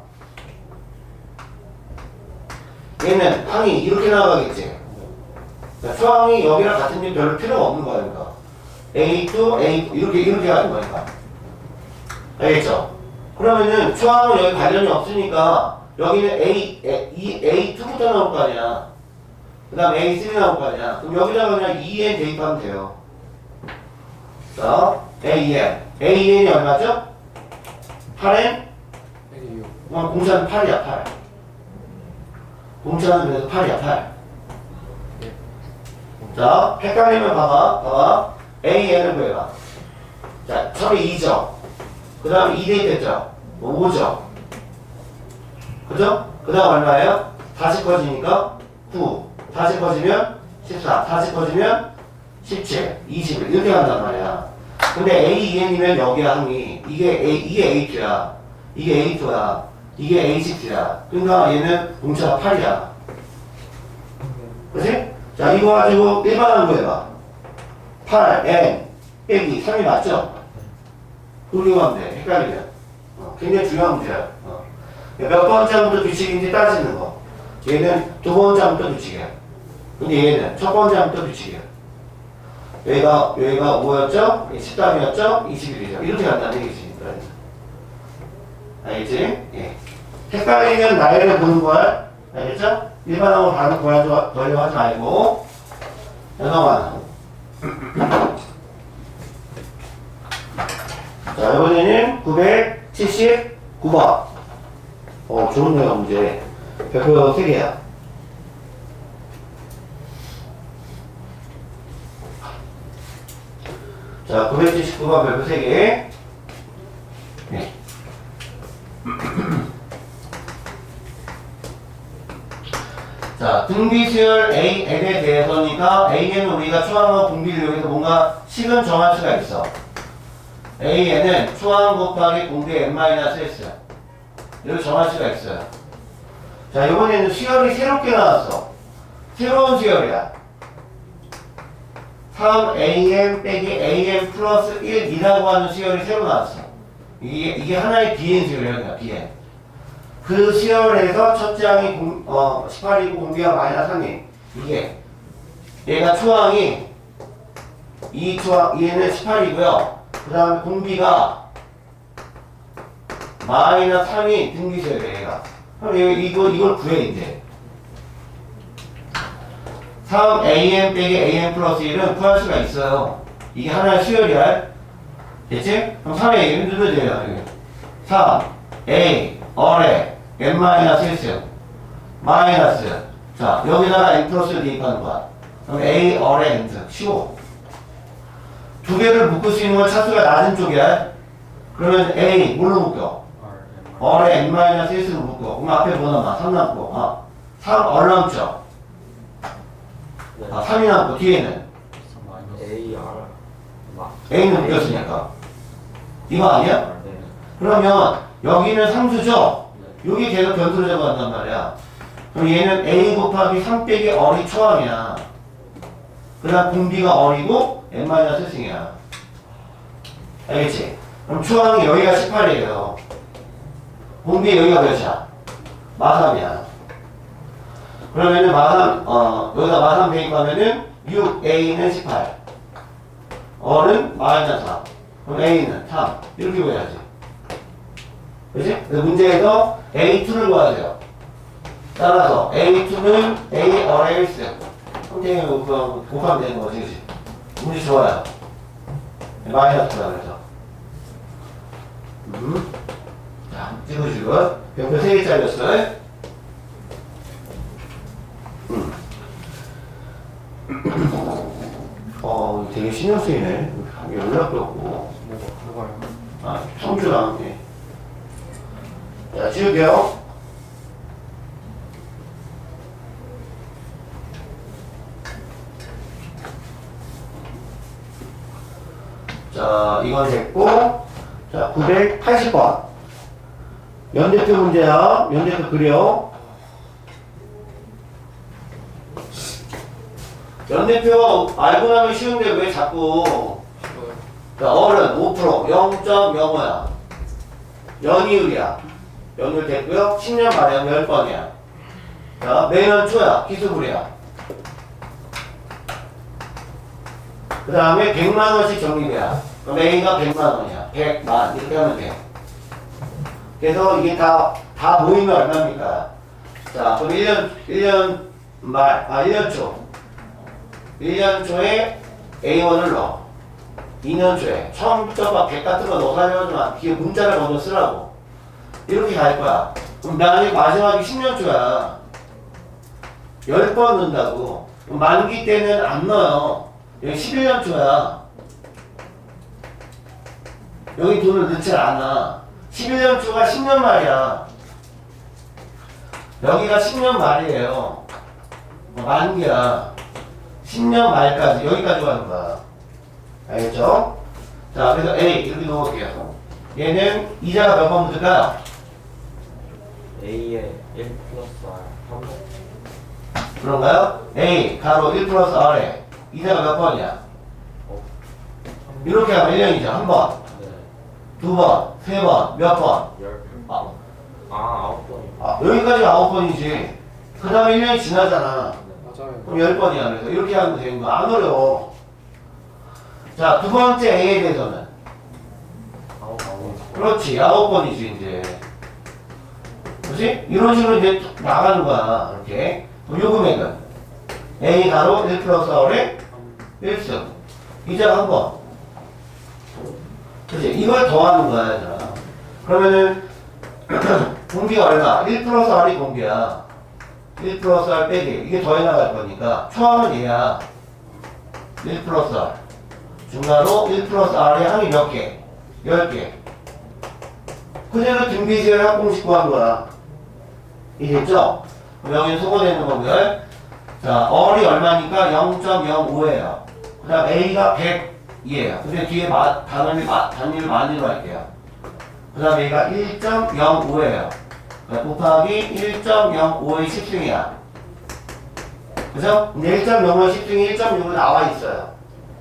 얘는 항이 이렇게 나가겠지. 자, 초항이 여기랑 같은 게 별로 필요가 없는 거야, 그러니까. 에이 투, 에이 사, 이렇게, 이렇게 가는 거니까. 알겠죠? 그러면은 초항은 여기 관련이 없으니까 여기는 A, A, 에이 투부터 나올 거 아니야. 그 다음 에이 쓰리 나올 거 아니야. 그럼 여기다가 그냥 이엔 대입하면 돼요. 자, 에이엔. 에이엔이 얼마죠? 팔 엔? 빼기 육. 어, 공차는 팔이야, 팔. 공차는 그래서 팔이야, 팔. 자, 헷갈리면 봐봐, 봐봐. 에이엔을 구해봐. 자, 처음에 이죠. 그 다음에 이 대입했죠. 오죠. 그죠? 그 다음 얼마예요? 사십 커지니까 구. 사십 커지면 십사. 사십 커지면 십칠. 이십일. 이렇게 간단 말이야. 근데 에이엔이면 여기야, 항이. 이게, A, 이게 에이 투야. 이게 에이 투야. 이게 에이 식스야. 그러니까 얘는 공차가 팔이야. 그치? 자, 이거 가지고 일반항 구해봐. 팔, n, 빼기 삼이 맞죠? 그리고 하면 돼. 헷갈리면. 어, 굉장히 중요한 문제야. 어. 몇 번째부터 규칙인지 따지는 거. 얘는 두 번째부터 규칙이야. 근데 얘는 첫 번째부터 규칙이야. 여기가, 여기가 오였죠? 십삼이었죠? 이십일이죠. 이렇게 간다는 얘기지. 알겠지? 예. 헷갈리면 나이를 보는 거야. 알겠죠? 일반항으로 반응 보려고 하지 말고. 넘어가. 자, 이번에는 구백칠십구 번. 어, 좋은데요, 문제. 별표 세 개야. 자, 구백칠십구 번 별표 세 개. 네. 자, 등비수열 에이엔에 대해서니까 에이엔은 우리가 초항과 공비를 여기서 뭔가 식은 정할 수가 있어. 에이엔은 초항 곱하기 공비 n-s 이렇게 정할 수가 있어요. 자, 이번에는 수열이 새롭게 나왔어. 새로운 수열이야. 삼 에이엔 빼기 에이엔 플러스 일이라고 하는 수열이 새로 나왔어. 이게, 이게 하나의 비엔 수열이야, 비엔. 그 수열에서 첫째 항이 공, 어, 십팔이고 공비가 마이너스 삼이. 이게. 얘가 초항이, 이 초항, 얘는 십팔이고요. 그 다음에 공비가 마이너스 삼이 등기수열이야, 얘가. 그럼 이거, 이걸 구해, 이제. 삼 에이엔 빼기 에이엔 플러스 일은 구할 수가 있어요. 이게 하나의 수열이야. 됐지? 그럼 삼 에이엔 누르면 돼요. 삼 A, 어레, n-일 마이너스. 자, 여기다가 n 플러스를 대입하는 거야. 그럼 A, 어레, n 쉬워. 두 개를 묶을 수 있는 건 차수가 낮은 쪽이야. 그러면 A, 뭘로 묶여? 어레, n-일으로 묶어. 그럼 앞에 뭐 남아? 삼 남고. 어. 삼 얼 남죠? 아, 삼이 남고, 뒤에는? 에이, 알. 마. A는 묶였으니까. 이거 아니야? 네. 그러면 여기는 상수죠? 여기 계속 변수를 잡아간단 말이야. 그럼 얘는 A 곱하기 삼 빼기 어리 초항이야. 그 다음 공비가 어리고 n-일이야. 알겠지? 그럼 초항이 여기가 십팔이에요. 공비 여기가 몇이야? 마삼이야. 그러면은 마삼, 어, 여기다 마삼 대입하면은 육, A는 십팔. 어는 마이너스 삼. 그럼 A는 삼. 이렇게 구해야지. 그치? 그래서 문제에서 에이 투를 구해야 돼요. 따라서 에이 투는 A 어의 일 승. 선생님이 곱하면 되는 거지, 그치? 문제 좋아요. 마이너스다, 그래서. 음. 자, 찍어주고. 병표 세 개짜리였어요. 음. 어, 되게 신경 쓰이네. 연락도 없고. 뭐가 뭐가요? 아, 청주랑, 예. 자, 지울게요. 자, 이건 됐고. 자, 구백팔십 번. 연대표 문제야. 연대표 그려. 연대표 알고 나면 쉬운데 왜 자꾸. 쉬워요. 자, 어른 오 퍼센트 영 점 영오야. 연이율이야. 연이율 됐고요. 십 년 만에 열 번이야. 자, 매년 초야. 기수불이야. 그 다음에 백만 원씩 적립이야. 그럼 A가 백만 원이야. 백만 이렇게 하면 돼. 그래서 이게 다, 다 모이면 얼마입니까? 자, 그럼 일 년, 일 년 말, 아, 일 년 초. 일 년 초에 에이 원을 넣어. 이 년 초에. 처음부터 막 백 같은 거 넣어 하려지만 뒤에 문자를 먼저 쓰라고. 이렇게 갈 거야. 그럼 만약에 마지막에 십 년 초야. 열 번 넣는다고. 그럼 만기 때는 안 넣어요. 여기 십일 년 초야. 여기 돈을 넣지 않아. 십일 년 초가 십 년 말이야. 여기가 십 년 말이에요. 만기야. 십 년 말까지, 여기까지 가는 거야. 알겠죠? 자, 그래서 A, 이렇게 넣어볼게요. 얘는 이자가 몇 번 붙을까요? A에 일 플러스 R 삼 번. 그런가요? A, 가로 일 플러스 R에 이자가 몇 번이야? 어? 이렇게 하면 일 년이죠. 한 번, 네. 두 번, 세 번, 몇 번? 열. 아, 아, 아홉 번이요. 아, 여기까지 아홉 번이지. 그 다음에 일 년이 지나잖아. 맞아요. 그럼 열 번이야. 그래서 이렇게 하면 되는 거야. 안 어려워. 자, 두 번째 A에 대해서는. 아홉 번. 그렇지. 아홉 번이지, 이제. 그렇지? 이런 식으로 이제 나가는 거야. 이렇게. 그럼 요 금액은 A 가로 일 플러스 R에 일 승. 이자가 한 번. 그렇지? 이걸 더하는 거야, 얘들아. 그러면은, 공비가 얼마? 일 플러스 R이 공비야. 일 플러스 R 빼기. 이게 더해 나갈 거니까. 초함은 얘야. 일 플러스 R. 중간으로 일 플러스 R의 항이 몇 개? 열 개. 그대로 등비지을 합공식 구한 거야. 이해됐죠? 그럼 여기는 소거되어 있는 거고요. 자, R이 얼마니까 영 점 영오예요. 그 다음 A가 백이에요. 근데 뒤에 마, 단위를, 마, 단위를 만으로 할게요. 그 다음 A가 일 점 영오예요. 그러니까 곱하기 일 점 영오의 십 승이야. 그죠? 근데 일 점 영오의 십 승이 일 점 육으로 나와 있어요.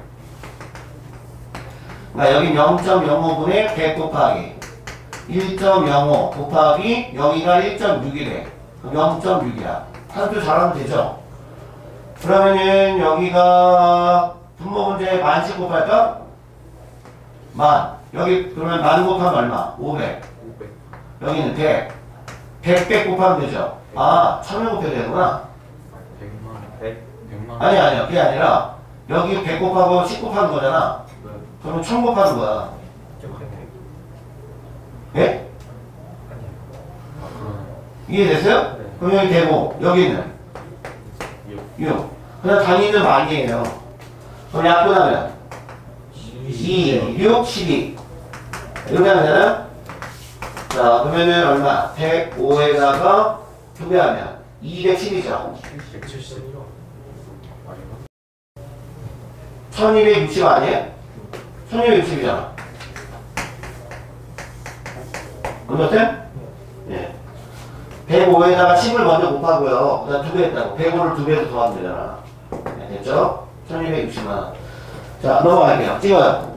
그러니까 여기 영 점 영오분의 백 곱하기 일 점 영오 곱하기 여기가 일 점 육이래. 그럼 영 점 육이야. 한표 잘하면 되죠? 그러면은 여기가 분모 문제에 만씩 곱할까? 만. 여기 그러면 만 곱하면 얼마? 오백. 오백. 여기는 백. 백, 백 곱하면 되죠? 아, 천을 곱해야 되는구나. 백만 백. 백만 아니, 아니요. 그게 아니라 여기 백 곱하고 십 곱하는 거잖아. 네. 그러면 천 곱하는 거야. 예? 아 그러네. 이해됐어요? 네. 그럼 여기 대고, 여기는 육. 육. 그냥 단위는 만이에요. 그럼 약분하면 이, 육, 십이. 이렇게 하면 되나요? 자, 그러면은 얼마? 백오에다가 두 배 하면 이백십이죠. 백칠십. 아닌가? 천이백육십 아니에요? 천이백육십이잖아. understand? 예. 백오에다가 십을 먼저 곱하고요. 그 다음 두 배 했다고. 백오를 두 배에서 더하면 되잖아. 네, 됐죠? 천이백육십만 원. 자, 넘어갈게요. 찍어요.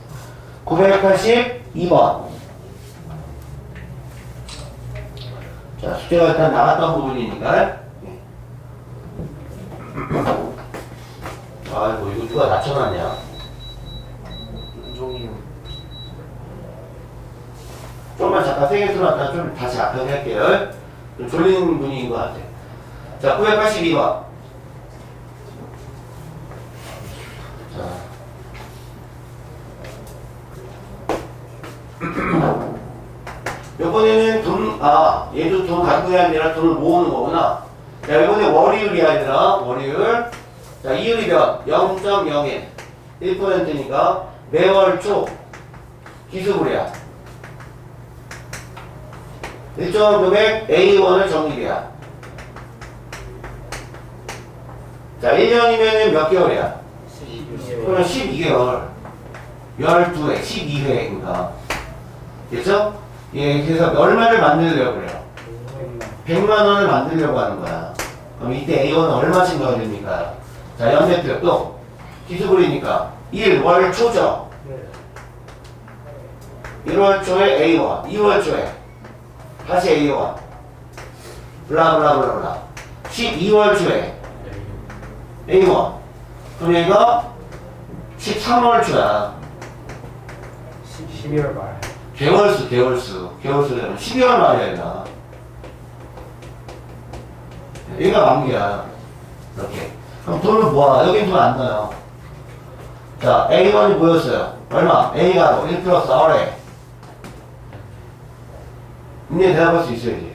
구백팔십이 번. 자, 숙제가 일단 나갔던 부분이니까. 예. 아이고, 이거 누가 낮춰놨냐? 운종이 좀만 잠깐 세게 틀어놨다 좀 다시 앞에 할게요. 좀 졸리는 분위기인 것 같아. 자, 구백팔십이 번. 자. 이번에는 돈, 아, 얘도 돈 갖고 해야 아니라 돈을 모으는 거구나. 자, 이번에 월요일이 아니라 월요일. 자, 이율이 몇? 영 점 영일. 일 퍼센트니까 매월 초 기수불이야. 일정 금액 에이 원을 정립이야. 자, 일 년이면 몇 개월이야? 그럼 십이 개월. 십이 회, 십이 회인가. 됐죠? 예, 그래서 얼마를 만들려고 그래요? 백만 원을 만들려고 하는 거야. 그럼 이때 에이 원은 얼마씩 넣어야 됩니까? 자, 연대표 또 기수불이니까 일 월 초죠. 일월 초에 에이 원, 이월 초에 다시 에이 원, 블라블라블라블라. 십이월 초에 에이 원. 그럼 얘가 십삼월 초야. 십이월 말. 개월수, 개월수. 개월수 되면 십이월 말이야, 얘가. 얘가 만기야. 이렇게. 그럼 돈을 모아. 여긴 돈 안 넣어요. 자, 에이 원이 뭐였어요? 얼마? A가 일 플러스 R에. 이제 대답할 수 있어야지.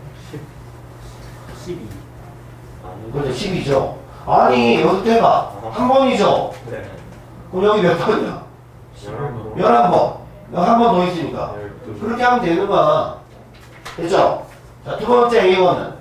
십이. 아니. 그렇죠. 십이죠. 아니, 여기서 해봐. 한 번이죠. 네. 그럼 여기 몇 번이야? 열한 번. 열한 번. 한 번 더 있으니까. 열두. 그렇게 하면 되는 거야. 됐죠? 자, 두 번째 에이 원은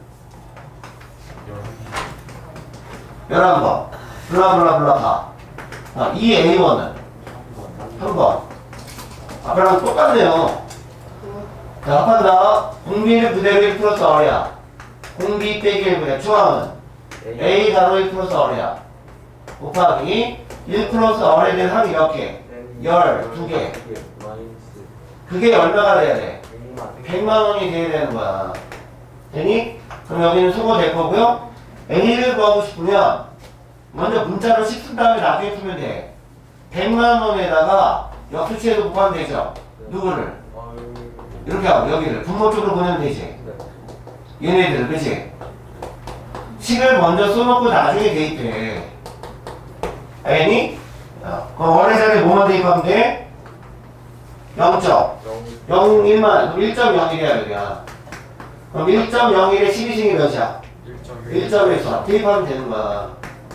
열한 번. 블라블라블라 다. 아, 이 에이 원은 한 번. 아까랑 똑같네요. 자, 합한다. 공비를 그대로 일 플러스 R이야. 공비 빼기 일분의 초항은 A 가로 일 플러스 R이야. 곱하기 일 플러스 R에 대한 항이 몇 개? 열두 개. 마이너스 그게 얼마가 돼야 돼? 백만. 백만 원이 돼야 되는 거야. 되니? 그럼 여기는 수고될 거고요. A를 구하고 싶으면 먼저 문자로 십 쓴 다음에 나중에 풀면 돼. 백만 원에다가 역수치에도 곱하면 되죠. 누구를? 아유. 이렇게 하고 여기를 분모 쪽으로 보내면 되지. 네. 얘네들, 그치? 식을 먼저 써놓고 나중에 대입해. 알겠니? 어, 그럼 원의 자리에 뭐만 대입하면 돼? 영 점. 영. 영, 일만, 그럼 일 점 영일이야, 여기야. 그럼 일 점 영일에 십이승이 몇이야? 일 점 일에서 대입하면 되는 거야.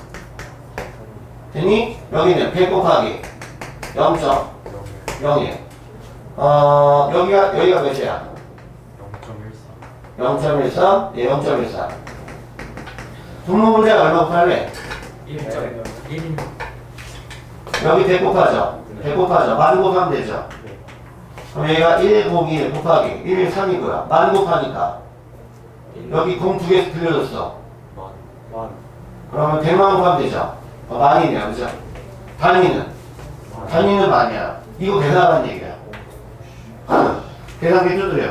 되니? 여기는 백 곱하기 영 점 영일. 어, 여기가, 여기가 몇이야? 영 점 일삼? 예, 영 점 일삼. 분모 문제가 얼마 곱할래? 일 점 일. 여기 백 곱하죠? 백 곱하죠? 만 곱하면 되죠? 그럼 여기가 일 곱이 일 곱하기 일, 삼이고요. 만 곱하니까 여기 공 두 개 들려줬어. 만. 만. 그러면 백만 곱하면 되죠? 어, 만이네요, 그죠? 단위는? 단위는 만이야. 이거 계산하는 얘기야. 계산기 두드려.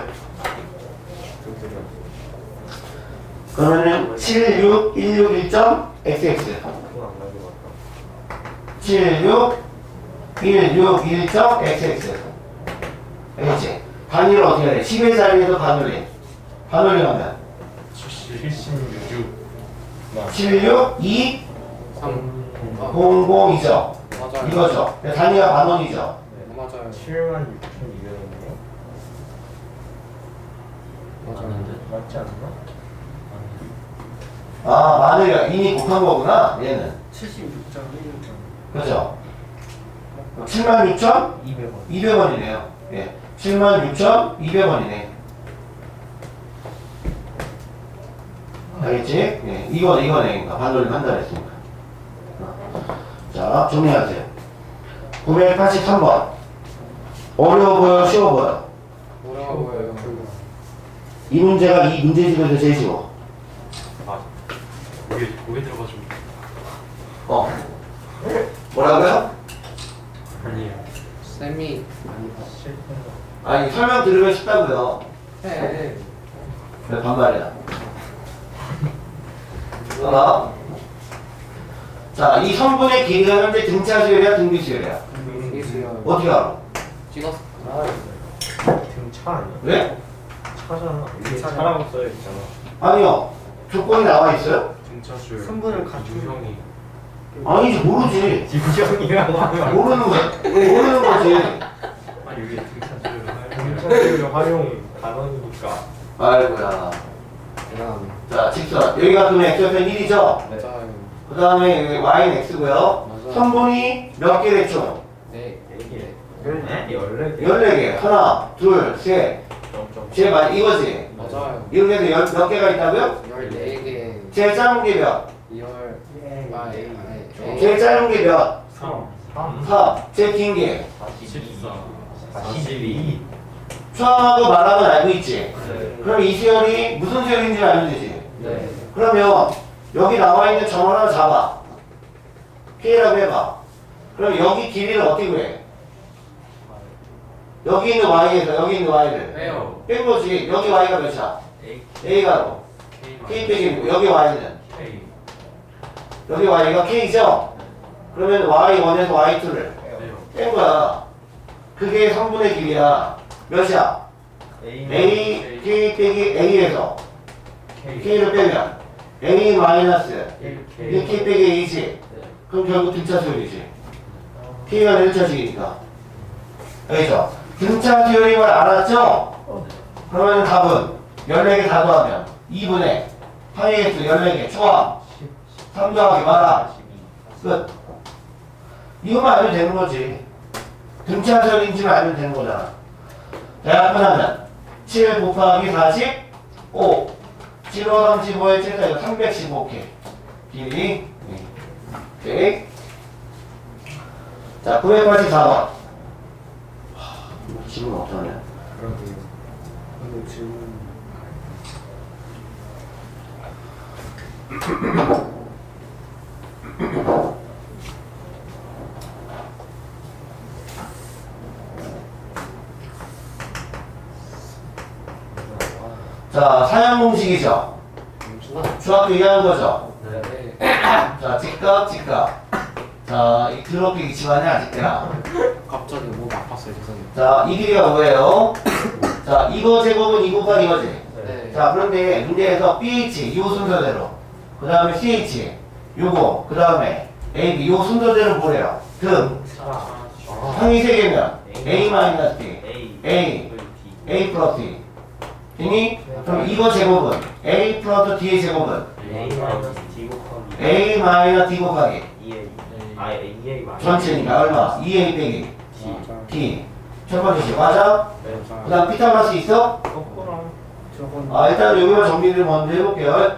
그러면은 칠, 육, 일, 육, 일 점 엑스엑스. 그건 안 가져갔다. 칠, 육, 일, 육, 일 점 엑스엑스. 알겠지? 단위를 어떻게 해야 돼? 십의 자리에서 반올림. 반올림 하면 칠십육. 칠, 육, 이, 삼. 아, 공공이죠. 맞아요. 이거죠. 단위가 반원이죠. 맞아요. 칠만 육천이백 원이요? 맞아요. 맞지 않나? 아, 만을 이미 곱한 거구나, 얘는. 칠십육 점 일 점. 그죠? 칠만 육천 이백 원. 이백 원이네요. 예. 칠만 육천 이백 원이네. 알겠지? 예. 이거, 이거네. 그러니까 반올림 한다 그랬으니까. 자, 정리하세요. 구백팔십삼 번. 어려워 보여, 쉬워 보여? 어려워 보여요. 이 문제가 이 문제집에서 제일 쉬워. 아. 고개 고개 들어가지고. 어. 뭐라고요? 아니에요. 쌤이 실패. 아니, 설명 들으면 쉽다고요. 해. 그래, 반말이야. 봐봐. 자, 이 성분의 길이가 현재 등차 수열이야, 등비 수열이야? 이수요. 어떻게 알아? 찍었어. 아, 등차 아니야? 왜? 차잖아. 이게 차잖아. 차라고 써있잖아. 아니요. 조건이 나와 있어요? 등차줄. 성분을 갖춘 유형이. 아니지, 모르지. 유형이라고 하면. 모르는 거야. 모르는 거지. 아니 이게 등차줄. 등차줄 활용 단원이니까. 아이고야. 대단하네. 자, 직선. 여기가 그러면 x좌편 일이죠? 맞아요. 그 다음에 여기 y는 x고요. 맞아요. 성분이 몇 개랬죠? 네. 이게 열네 열네 개. 열네 개. 하나, 둘, 셋. 점점. 제일 많이 이거지? 맞아요. 이렇게 해서 열, 몇 개가 있다고요? 열네 개. 제일 작은 게 몇? 열. 아, 예. 아, 예. 제일 짧은 게 몇? 삼. 삼. 삼. 제일 긴 게? 십사. 사십이. 수학하고 말하면 알고 있지? 네. 그럼 이 수열이 무슨 수열인지 알면 되지? 네. 그러면 여기 나와 있는 점 하나 잡아. K라고 해봐. 그럼 여기 길이를 어떻게 구해? 여기 있는 Y에서 여기 있는 Y를 빼요. 뺀 거지. 여기 Y가 몇이야? A. A가 K 빼기 일이고 여기 Y는? K. 여기 Y가 K죠? 그러면 와이 원에서 와이 투를 빼요. 뺀 거야. 그게 성분의 길이야. 몇이야? A. A, K 빼기 A에서 K. K를 빼면 A 마이너스 일 일 K. K 빼기 A지. 네. 그럼 결국 등차 수열이지. K가 일 차식이니까. 알겠죠? 등차 수열임을 알았죠? 그러면 답은 열네 개 다 더하면 이분의 파이엑스 열네 개 초함 삼 더하기 마라 끝. 이것만 알면 되는 거지. 등차 수열인지만 알면 되는 거잖아. 대합분하면 칠 곱하기 사십오 칠오 삼십오에 칠사 이거 삼백십오 개 길이. 오케이. 자, 구백팔십사 번. 질문 어떠냐? 그러게요. 근데 질문. 자, 사용 공식이죠. 중학교 이 학년 거죠. 네. 자, 직각, 직각. 자, 이 그렇게 기침하네, 아직도야. 갑자기 목이 아팠어요, 죄송해요. 자, 이 길이가 뭐예요? 자, 이거 제곱은 이 곱하기 이거지. 네. 자, 그런데 문제에서 pH, 요 순서대로. 그 다음에 ch, 요거. 그 다음에 ab, 요 순서대로 보래요. 등. 차. 항이 세 개면 a 마이너스 b, A. a, a 플러스 d. 되니? 그럼 이거 제곱은 a 플러스 d의 제곱은 A 마이너스 D 곱하기 a 마이너스 d 곱하기 E A. 아 A A 마이너스 전체니까 얼마? 이 a 빼기 D. d. 첫 번째 식 맞아? 네. 그 다음 피타고라스 있어? 거꾸랑 저건. 아, 일단 여기만 정리를 먼저 해볼게요.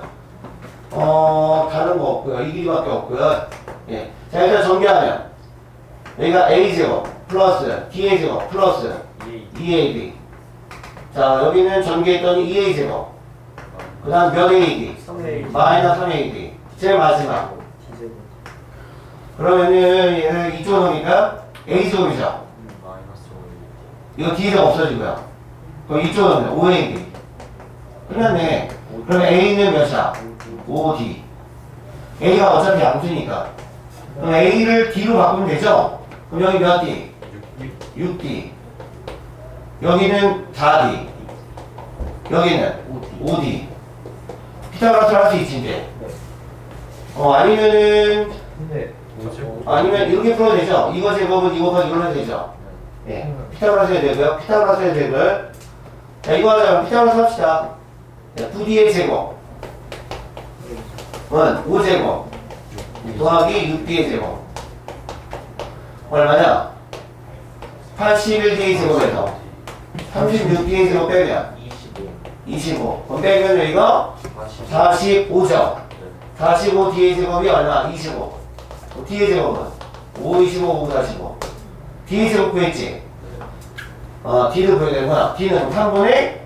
어, 다른 거 없고요. 이 길이밖에 없고요. 예. 자, 일단 정리하면 여기가 a제곱 플러스 d의 제곱 플러스 E A. 이 에이 비. 자, 여기는 전개했더니 이 에이 제곱. 그 다음 몇 에이 비? 삼 A. 마이너스 삼 에이 비. 제일 마지막. D 제곱. 그러면은 얘는 이쪽 오니까 A 제곱이죠. 마이너스 오. 이거 D가 없어지고요. 그럼 이쪽은 오 에이 비. 끝났네. 그럼 A는 몇이야? 오 디. A가 어차피 양수니까. 그럼 A를 D로 바꾸면 되죠? 그럼 여기 몇 D? 육 디. 여기는 사 디. 여기는 오 디. 피타고라스 할 수 있지, 이제. 어, 아니면은, 근데 뭐지? 아니면 이렇게 풀어도 되죠? 이거 제곱은 이거 곱하기 이걸로 해도 되죠? 예. 피타고라스 해야 되고요. 피타고라스 해야 되고요. 자, 이거 하자. 피타고라스 합시다. 구 디의 제곱. 은 오 제곱. 더하기 육 디의 제곱. 얼마냐? 팔십일 디의 제곱에서 삼십육 디의 제곱 빼면 이십오. 이십오. 그럼 빼면 여기가 사십오죠. 사십오 디의 제곱이 얼마? 이십오. D의 제곱은 오, 이십오, 오, 사십오. D의 제곱 구했지? 어, D를 구해야 되는구나. D는 삼분의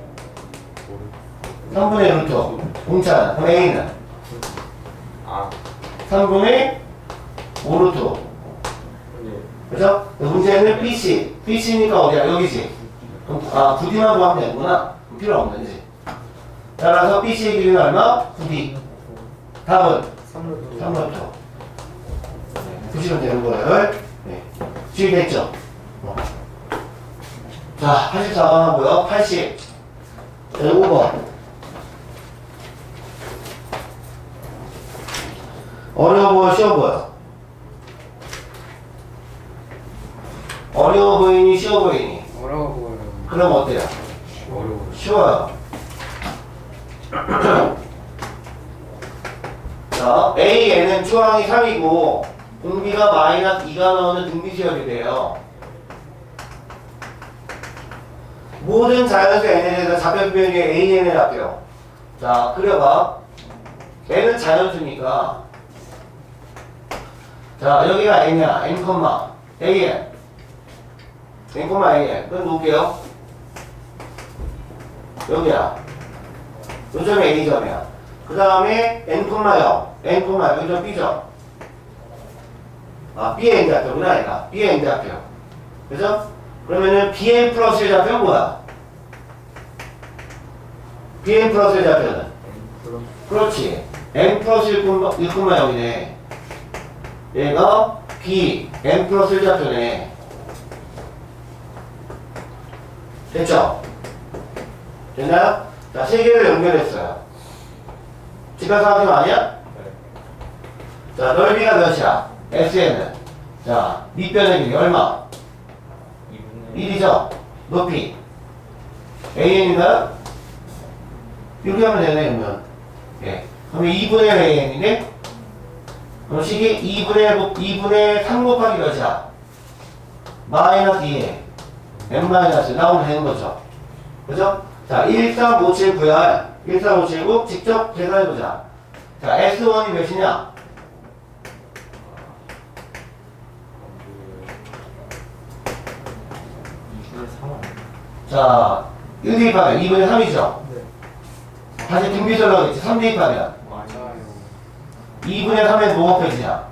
삼분의 루트. 공차는. 그럼 A는 아. 삼분의 오 루트. 근데 그죠? 문제는 피씨. 피씨니까 어디야? 여기지. 그럼, 아, 구 디만 구하면 되는구나. 필요 없는지. 따라서 비씨의 길이는 얼마? 구 디. 답은 삼루트. 삼루트. 보시면 되는 거예요. 네. 주의됐죠? 어. 자, 팔십사 번 하고요. 팔십. 자, 오 번. 어려워 보여, 쉬워 보여? 어려워 보이니, 쉬워 보이니? 어려워 보여요. 그럼 어때요? 어려워. 쉬워요. 자, A에는 초항이 삼이고 공비가 마이너스 이가 나오는 등비수열이 돼요. 모든 자연수 n에 대해서 좌표 표현이 An을 할게요. 자, 그려봐. n은 자연수니까. 자, 여기가 n이야. n, an. n, an. 그럼 놓을게요. 여기야. 요점이 A점이야. 그 다음에 n, 영. n, 요점 B점. 아, B의 n좌표구나, 얘가. B의 n좌표. 그죠? 그러면은 bn 플러스의 좌표는 뭐야? bn 플러스의 좌표는? 그렇지. n 플러스 일, 영이네. 얘가 b, n 플러스 일 좌표네. 됐죠? 됐나요? 자, 세 개를 연결했어요. 직각삼각형 아니야? 자, 넓이가 몇이야? 에스엔은. 자, 밑변의 길이 얼마? 일이죠? 높이. 에이엔인가요? 이렇게 하면 되네, 그러면. 예. 그러면 이분의 에이엔이네? 그럼 식이 이분의, 이분의 삼 곱하기 몇이야? 마이너스 이에. n 마이너스 나오면 되는 거죠. 그죠? 자, 일삼오칠구야. 일삼오칠구 직접 계산해보자. 자, 에스 원이 몇이냐? 자, 일 대입하면 이분의 삼이죠? 네. 다시 등비설로 하겠지. 삼 대입하면 맞아요. 이분의 삼에 뭐 곱해지냐?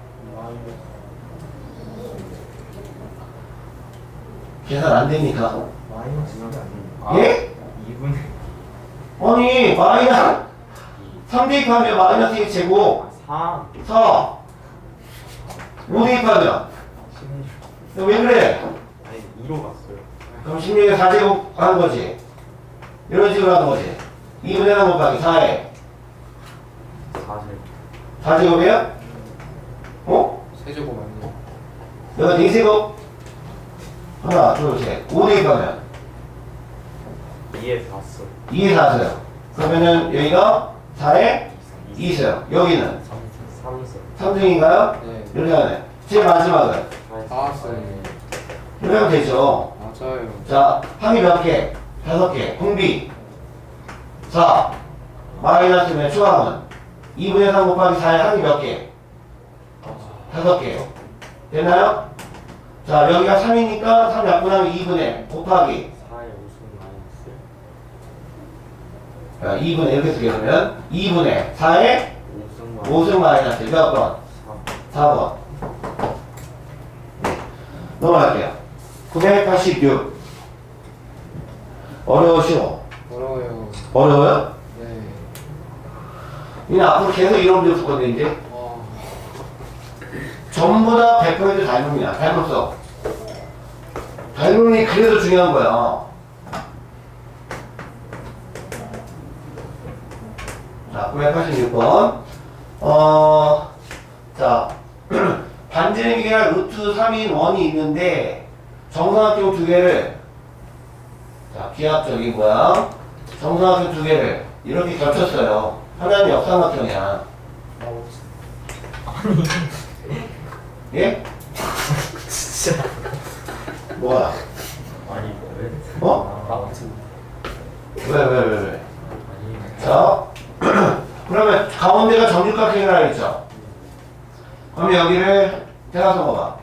계산 안 됩니까? 마이너스 예? 이분의 아니, 마이너스 삼 대입하면 마이너스 일 제곱 삼. 사 오 대입하면 십육. 왜 그래? 아니 이로 갔어요. 그럼 십육에 사 제곱 하는 거지. 이런 식으로 하는 거지. 이분의 삼 곱하기 사에 사실. 사 제곱이야? 어? 세제곱 아니에요? 여기가 네 제곱? 하나, 둘, 셋. 오 대입하면 이에 봤어. 이에 사세요. 그러면은 여기가 사에 이 있어요. 여기는 삼성. 삼 등인가요? 네. 이렇게 하네. 제일 마지막은 나왔어요. 이렇게 하면 되죠. 맞아요. 자, 항이 몇 개? 다섯 개. 공비 사 마이너스면 초항은 이분의 삼 곱하기 사의 항이 몇 개? 다섯 개. 됐나요? 자, 여기가 삼이니까 삼 약분하면 이분의 곱하기 사의 오승 마이너스. 자, 이분의 이렇게 쓰게 되면 이분의 사의 오승 마이너스. 오승 마이너스 몇 번? 삼. 사 번. 넘어갈게요. 구백팔십육. 어려워, 쉬워? 어려워요. 어려워요? 네. 이제 앞으로 계속 이런 문제 풀 건데, 이제. 와. 전부 다 백 퍼센트 닮음이야. 닮았어. 닮음이 그래도 중요한 거야. 자, 구백팔십육 번. 어, 자, 반지름 기계가 루트 삼인 원이 있는데, 정사각형 두 개를, 자, 기하학적인 모양, 정사각형 두 개를 이렇게 겹쳤어요. 하나는 역삼각형이야. 예? 진짜. 뭐야? 아니 왜? 어? 아 맞지. 왜, 왜, 왜, 왜? 아니. 자, 그러면 가운데가 정육각형이라 했죠? 그럼 여기를 대각선 봐봐.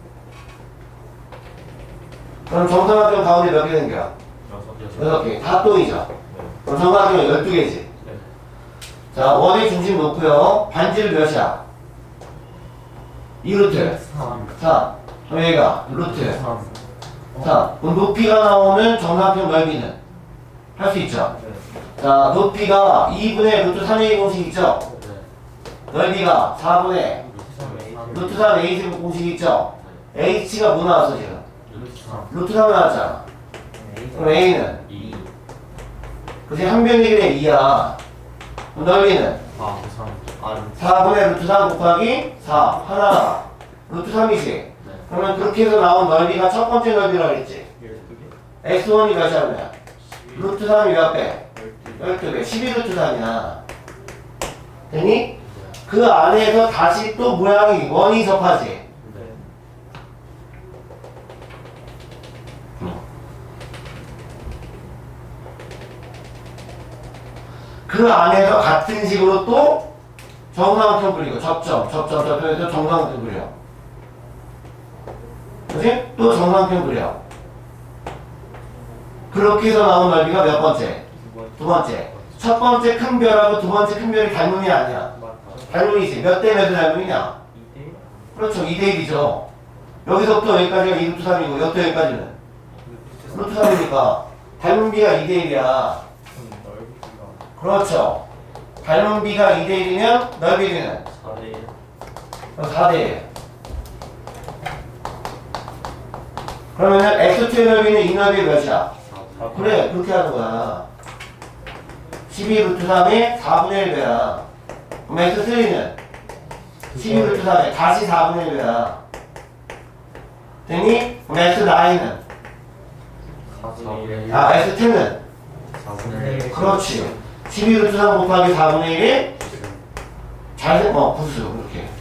그럼 정사각형 가운데 몇 개 생겨? 여섯. 여섯 개. 다 똥이죠? 그럼 정사각형은 열두 개지? 네. 자, 원의 중심 놓고요. 반지를 몇이야? 이 루트. 삼. 삼. 그럼 얘가 루트 삼. 삼. 그럼 높이가 나오는 정사각형 넓이는? 할 수 있죠. 네. 자, 높이가 이분의 루트 삼의 공식 있죠. 네. 넓이가 사분의 루트 삼 에이 제곱 공식 있죠. h가 뭐 나왔어 지금? 루트 삼 나왔잖아. 그럼 a는 이. 그치 한 변이길래 이야. 넓이는 아, 삼. 아, 사분의 루트 삼 곱하기 사 하나 루트 삼이지. 네. 그러면 그렇게 해서 나온 넓이가 첫 번째 넓이라고 했지. 엑스 원이 몇이야 그냥? 루트 삼이 몇 배? 열두 배. 십이 루트 삼이야. 되니? 그 안에서 다시 또 모양이 원이 접하지. 네. 그 안에서 같은 식으로 또 정사각형 그리고 접점, 접점, 접점에서 정사각형 그려. 그치? 또 정사각형 그려. 그렇게 해서 나온 넓이가 몇 번째? 두 번째. 첫 번째 큰 별하고 두 번째 큰 별이 닮음이 아니야. 닮음이지. 몇 대 몇의 닮음이냐? 그렇죠. 이 대 일이죠. 여기서부터 여기까지가 이 루트 삼이고 여기부터 여기까지는 루트 삼이니까 닮음비가 이 대 일이야. 그렇죠. 닮음비가 이 대 일이면 넓이는 사 대 일. 사 대 일. 그러면은 엑스 투의 넓이는 이 넓이 몇이야? 그래, 그렇게 하는 거야. 십이 루트 삼의 사분의 일 배야. 그럼 엑스 삼는 십이 루트 삼의 다시 사분의 일 배야. 되니? 그럼 엑스 구는? 아, 엑스 십은? 사분의 일. 그렇지. 십이 루트 삼 곱하기 사분의 일이 잘, 어, 부수, 이렇게.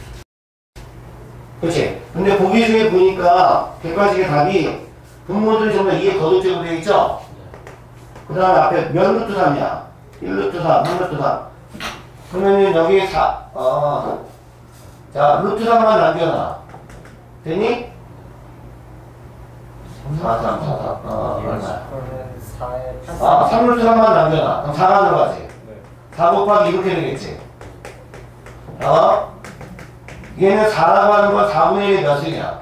그치? 근데 보기 중에 보니까 객관식의 답이 분모들이 전부 이에 거듭제로 되어 있죠? 그 다음에 앞에 몇 루트 삼이야? 일 루트 삼, 삼 루트 삼. 그러면은 여기에 사, 어, 자, 루트 삼만 남겨놔. 되니? 사, 삼, 사, 사, 어, 얼마야? 아, 삼 루트 삼만 남겨놔. 그럼 사가 들어가지. 사 곱하기 이렇게 되겠지. 어? 얘는 사라고 하는 건 사분의 일이 몇이냐?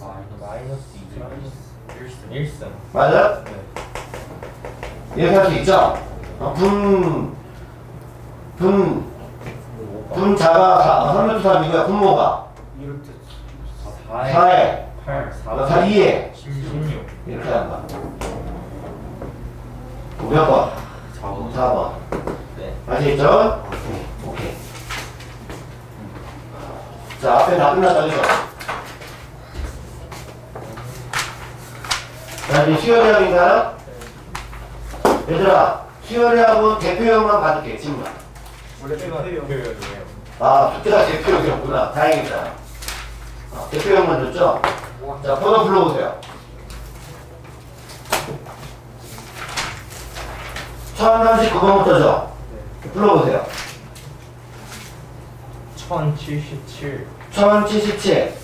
일승. 맞아? 네. 이렇게 할 수 있죠? 어, 분, 분, 분자가 사, 삼 루트 삼이고요. 분모가 사에, 팔, 사, 이에 십육. 이렇게 한다. 몇 번? 사 번. 네. 아시겠죠? 오케이. 자, 앞에 다 끝났다, 그죠? 자, 이제 수열의학인가요? 얘들아, 수열의학은 대표형만 받을게, 지금. 원래 대표였네요. 아, 그때가 대표형이었구나. 다행이다. 아, 대표형만 줬죠? 자, 번호 불러보세요. 천삼십구 번부터죠? 불러보세요. 천칠십칠. 천칠십칠,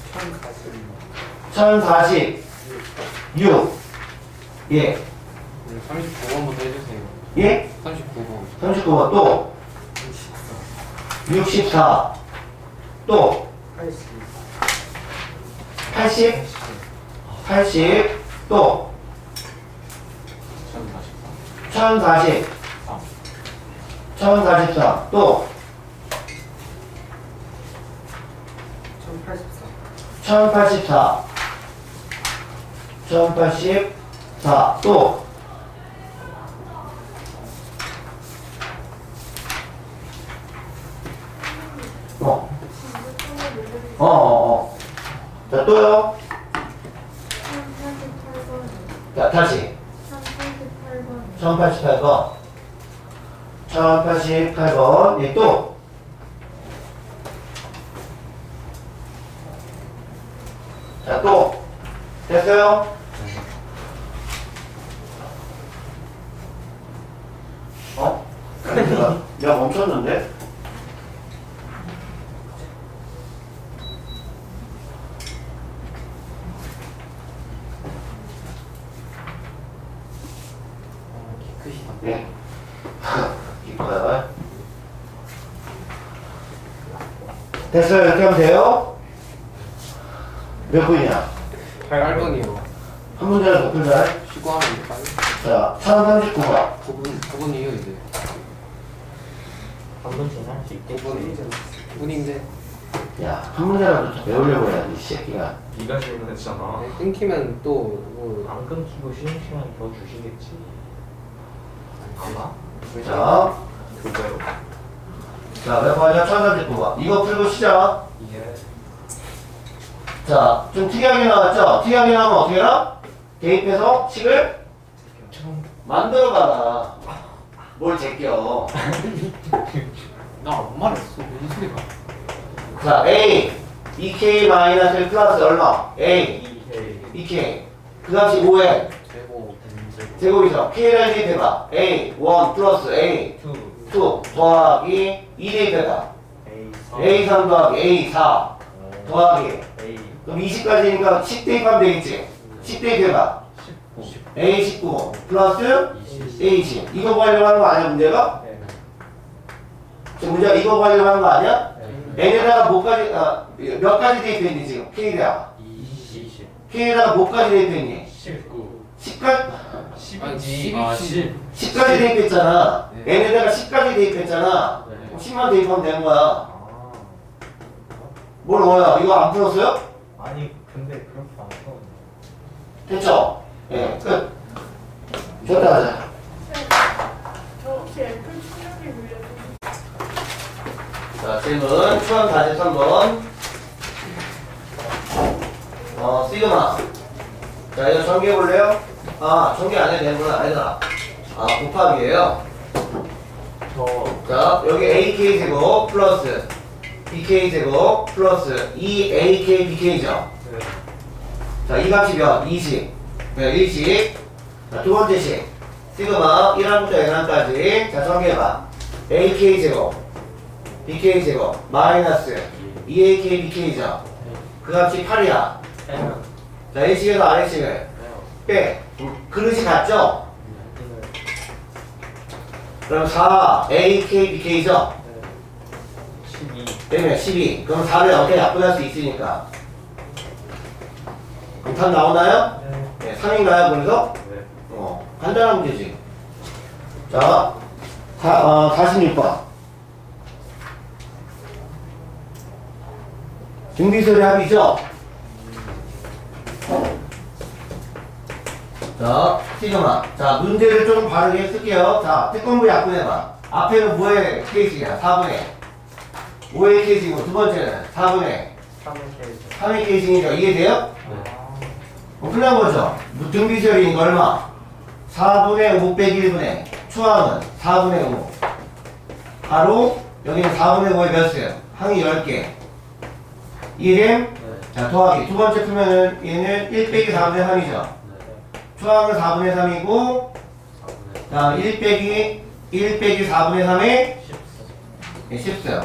천사십육, 예, 삼십구 번부터 해주세요. 예? 삼십구 번. 삼십구 번 또, 육십사, 또, 팔십, 팔십, 또, 천사십, 천사십사, 또, 천팔십사, 천팔십사, 또, 어, 어, 어, 어. 자, 또요. 자, 다시. 천팔십팔 번. 천팔십팔 번. 예, 또. 자, 또. 됐어요? 어? 내가, 내가 멈췄는데? 크시다. 네. 이거야. 됐어요? 이렇게 하면 돼요? 몇 분이야? 팔 번이요. 한 문제를 못 풀자. 쉬고 하면 돼 빨리. 자, 천삼십구 번. 구 분 구 분이에요 이제. 한 번씩 할 수 있겠지. 구 분인데 야, 한 문제라도 더 배우려고 해야지, 이 새끼가. 네가 질문했잖아. 끊기면 또 뭐. 안 끊기고 쉬는 시간 더 주시겠지. 아마? 자, 그거요? 자, 몇 번이야? 천삼십구 번. 이거 풀고 시작. 예. 자, 좀 특이하게 나왔죠? 특이하게 나오면 어떻게 해라? 대입해서 식을 만들어 가라. 뭘 제껴. 나 안 말했어. 무슨 소리가? 자, A, 이 케이 마이너스 일 플러스 얼마? A, 이케이. 이 케이. 그 값이 오 엔. 제곱. 제곱이죠. K를 대입해봐. A, 일 플러스 A, 투. 이 더하기 이 대입해봐. 에이 삼. A 삼 더하기 A 사 더하기. 에이 그럼 이십까지니까 십 대입하면 되겠지? 십 대입해봐. 십구. A 십구 플러스 이십. A 이십. 이거 구하려고 하는 거 아니야, 문제가? 네. 지금 문제가 이거 구하려고 하는 거 아니야? 네. N에다가 뭐까지, 아, 몇 가지 대입했니, 지금? K에다가. 이십. K에다가 뭐까지 대입했니? 십구. 십까지, 십이지. 아, 아, 십. 십까지 대입했잖아. 네. N에다가 십까지 대입했잖아. 네. 그럼 십만 대입하면 되는 거야. 아. 뭘 뭐야? 이거 안 풀었어요? 아니 근데 그렇게 안 써. 됐죠? 예, 끝. 좋다, 가자. 저 혹시 애플 충전기 물려주세요? 자, 질문 천사십삼 번. 어, 시그마. 자, 이거 전개해볼래요? 아, 전개 안 해도 되는 건 아니더라. 아, 곱하기예요. 저 자, 여기 에이케이 제곱 플러스 비케이 제곱 플러스 이 에이케이 비케이죠. 네. 자, 이 값이 몇? 이십. 네, 일씩. 자, 두 번째 식. 시그마 일 항부터 엔 항까지. 자, 전개해봐. 에이케이 제곱 비케이 제곱 마이너스 이 에이케이 비케이죠. 그 값이 팔이야. 빼면 자, 일식에서 아래식을 빼. 음, 그릇이 같죠? 그럼 사 에이케이 비케이죠? 십이. 빼면 십이. 그럼 사를 어떻게 약분할 수 있으니까. 그럼 답 나오나요? 네. 네, 삼인가요, 그래서? 네. 어, 간단한 문제지. 자, 사, 어, 사십육 번. 등비설의 합이죠? 자, 시그마. 자, 문제를 좀 바르게 쓸게요. 자, 태권부 약분해봐. 앞에는 뭐의 케이스야? 사분의. 오의 케이스이고, 두 번째는 사분의. 삼의 케이스. 삼의 케이스니까 이해돼요? 네. 뭐 끝난 거죠? 등비설이니까 얼마? 사분의 오 빼기 일분의 추항은 사분의 오. 바로 여기는 사분의 오의 몇 수? 항이 열 개. 이해됨? 네. 자, 더하기. 두 번째 풀면은 얘는 일 빼기 사분의 삼이죠. 추항은 사분의 삼이고, 자, 일 빼기, 일 빼기 사분의 삼의 십 수.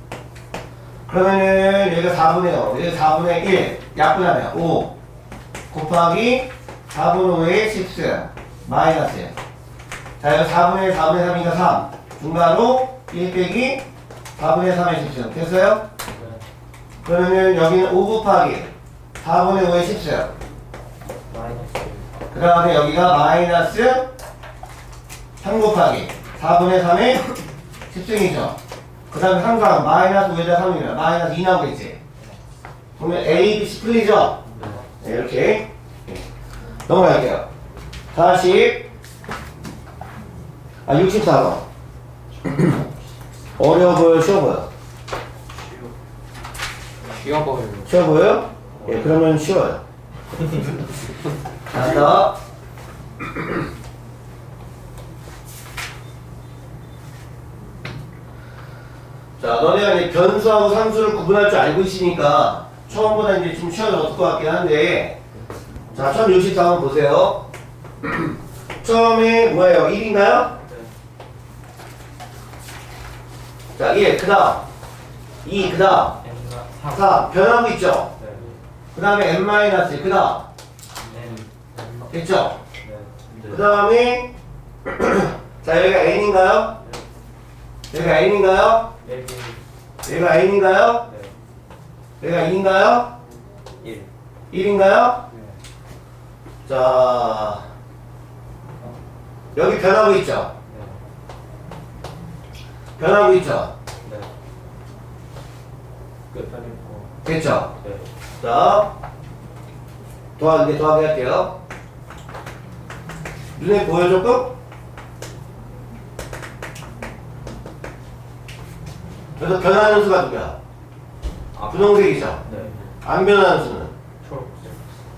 그러면은 여기가 사분의 오, 여기가 사분의 일, 약분하면 오, 곱하기 사분의 오의 십 수, 마이너스. 자, 여기 사분의 사분의 삼이니까 삼. 중괄호 일 빼기 사분의 삼의 십 수. 됐어요? 그러면은 여기는 오 곱하기 사분의 오의 십 수. 마이너스. 그 다음에 여기가 마이너스 삼 곱하기 사분의 삼의 십 승이죠. 그 다음에 항상 마이너스 오에다 삼이면 마이너스 이 나오겠지. 그러면 A, B, C 풀리죠? 네, 이렇게 넘어갈게요. 사십, 아, 육십사 번. 어려워 보여, 쉬워 보여? 쉬워 보여요. 쉬워 보여요? 예, 그러면 쉬워요. 간다. 자, 너네가 이제 변수하고 상수를 구분할 줄 알고 있으니까 처음보다 이제 좀 쉬워졌을 것 같긴 한데, 자, 천육십사 번 보세요. 처음에 뭐예요? 일인가요? 자, 일, 그 다음 이, 그 다음 N 사, 변하고 있죠? 네. 그 다음에 n 마이너스, 그 다음 N. 됐죠? 네. 그 다음에 자, 여기가 n인가요? 여기가 n인가요? N. 여기가 n인가요? 네. 여기가 이인가요? 일. 일인가요? 네. 자, 여기 변하고 있죠? 변하고 있죠? 네. 끝. 어. 됐죠? 네. 자, 더하기, 이제 더하기 할게요. 눈에 보여 조금? 그래서 변하는 수가 누구야? 아, 분홍색이죠? 네. 안 변하는 수는? 초록색.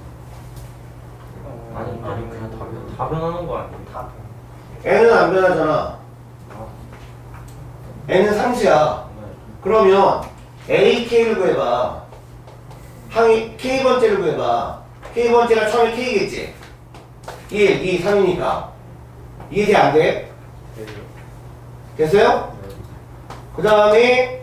어, 아니, 아니 아니, 그냥 다 변. 다 변하는 거 아니에요? 다. N은 안 변하잖아. 아, N은 상수야. 네. 그러면 A, K를 구해봐. 항이 K번째를 구해봐. K번째가 처음에 K겠지? 일, 이, 삼이니까. 이해돼, 안 돼? 네. 됐어요? 네. 그 다음에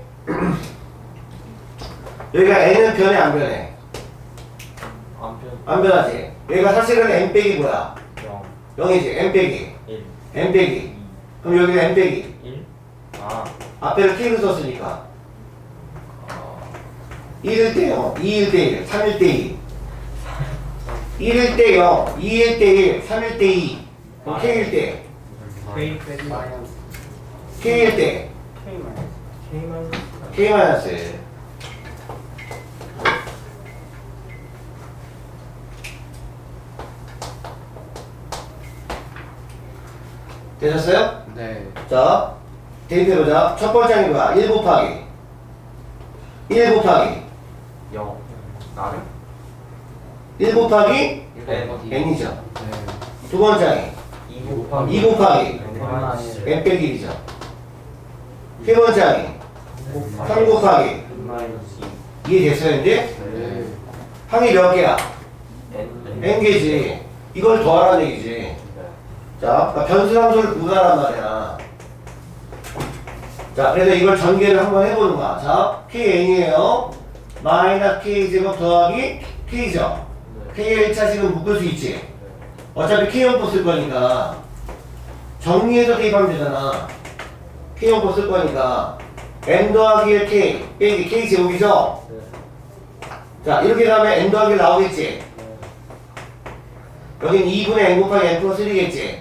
여기가 N은 변해, 안 변해? 안 변. 안 변하지? 여기가 사실은 N 빼기 뭐야? 영. 영이지? N 빼기. 일. N 빼기. 이. 그럼 여기가 N 빼기. 일. 아. 앞에를 K로 썼으니까. 아. 일일 대 영, 이일 대 일, 삼일 대 이. 일일 대 영, 이일 대 일, 삼일 대 이. 그럼 K일 때. K 빼기 K일 때. K 마이너스. K 마이너스. K 마이너스. 되셨어요? 네. 자, 대입해보자. 첫 번째 항이 뭐야? 일 곱하기. 일 곱하기. 영. 나를? 일 곱하기 N. N이죠. 네. 두 번째 항이 이 곱하기. 이 곱하기 N 마이너스. N 빼기 일이죠. 세 번째 항이 삼 곱하기 N 마이너스 이. 이해됐어요, 이제? 네. 항이 몇 개야? N. N 개지. 이걸 더하라는 얘기지. 네. 자, 그러니까 변수함수를 구하란 말이야. 자, 그래서 이걸 전개를 한번 해보는 거야. 자, Kn이에요. 마이너스 K제곱 더하기 K죠. K의 일 차식은 묶을 수 있지. 어차피 K형법 쓸 거니까 정리해서 대입하면 되잖아. K형법 쓸 거니까 N 더하기 일 K 빼기 K제곱이죠. 네. 자, 이렇게 하면 N 더하기 일 나오겠지. 여긴 이분의 N 곱하기 N 플러스 일이겠지.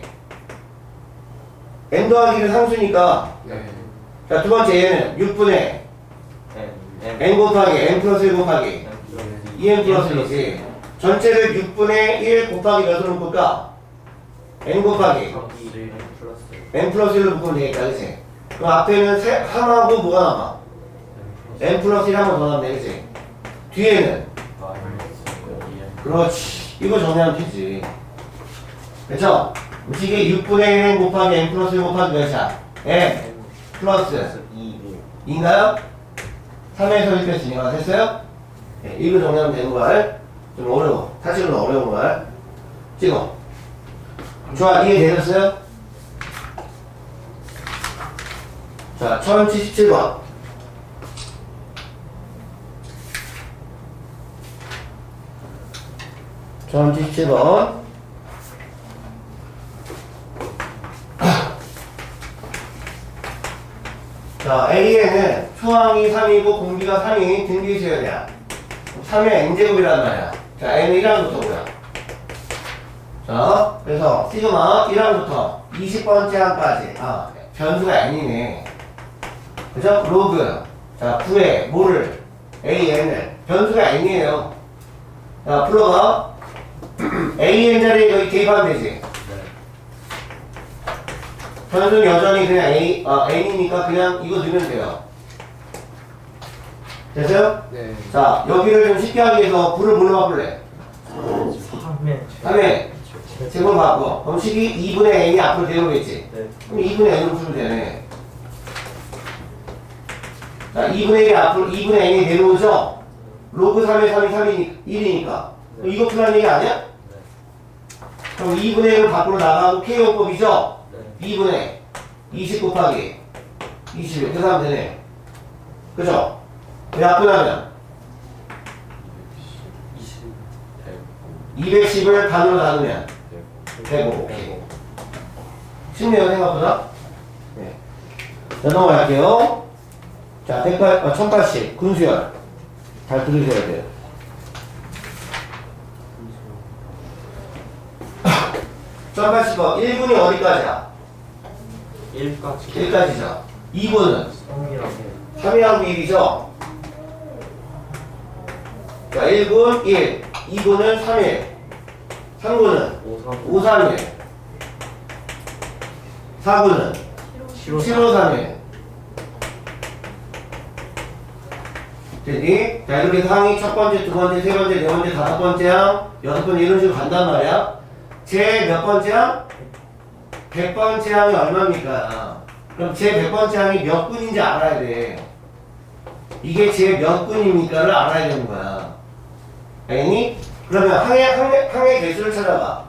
N 더하기 일은 상수니까. 네. 자, 두 번째 얘는 육분의 N. N. N 곱하기 N 플러스 일 곱하기 이 N 플러스 일이지. 전체를 육분의 일 곱하기 몇으로 묶을까? N 곱하기 N 플러스. N 플러스 일로 묶으면 되겠다, 그치? 그럼 앞에는 세, 삼하고 뭐가 남아? N 플러스 일 한 번 더 남네, 그치? 뒤에는? 그렇지. 이거 정리하면 되지. 그쵸? 그치? 이게 육분의 일 N 곱하기 N 플러스 일 곱하기 몇이야? N 플러스 이. 이인가요? 삼에서 일 뺐으니까 됐어요? 네, 이거 정리하면 되는 걸. 좀 어려워. 사실은 어려운 걸. 찍어. 좋아, 이해되셨어요? 자, 천칠십칠 번. 천칠십칠 번. 자, A에는 초항이 삼이고 공비가 삼이 등기수여야 돼. 삼의 N제곱이란 말이야. 자, N은 일 항부터고요. 자, 그래서 시그마 일 항부터 이십 번째 항까지. 아, 변수가 N이네. 그죠? 로그. 자, 구에 뭐를? A, N을. 변수가 N이에요. 자, 풀어봐. A, N 자리에 여기 대입하면 되지. 변수는 여전히 그냥 A, 아, N이니까 그냥 이거 넣으면 돼요. 됐어요? 네. 자, 여기를 좀 쉽게 하기 위해서 불을 뭘로 바꿀래? 삼에. 삼에 제곱 바꿔. 그럼 식이 이분의 N이 앞으로 내려오겠지? 네. 그럼 이분의 N으로 풀면 되네. 자, 이분의 N이 앞으로, 이분의 N이 내려오죠? 로그 삼의 삼이 삼이 일이니까. 그럼 이거 풀라는 얘기 아니야? 네. 그럼 이분의 N을 밖으로 나가고 K요법이죠? 네. 이분의 이십 곱하기 이십일. 그래서 하면 되네. 그죠? 왜 앞으로 나면? 이백십을 반으로 나누면 백오. 오케이. 쉽네요, 생각보다. 네. 자, 넘어갈게요. 자, 백팔, 어, 천팔십. 군수열. 잘 들으셔야 돼요. 점프하실 거 일 분이 어디까지야? 일까지. 일까지죠. 이 분은 삼이랑 삼이하고 일이죠. 자, 일 분 일, 이 분은 삼 일, 삼 분은 오, 삼. 오, 삼 일, 사 분은 칠, 오, 칠, 오, 삼 일. 됐니? 자, 이렇게 항이 첫 번째, 두 번째, 세 번째, 네 번째, 다섯 번째 항, 여섯 번째 이런 식으로 간단 말이야. 제 몇 번째 항? 백 번째 항이 얼마입니까? 그럼 제 백 번째 항이 몇 분인지 알아야 돼. 이게 제 몇 분입니까를 알아야 되는 거야. 알겠니? 그러면 항의, 항의, 항의 개수를 찾아봐.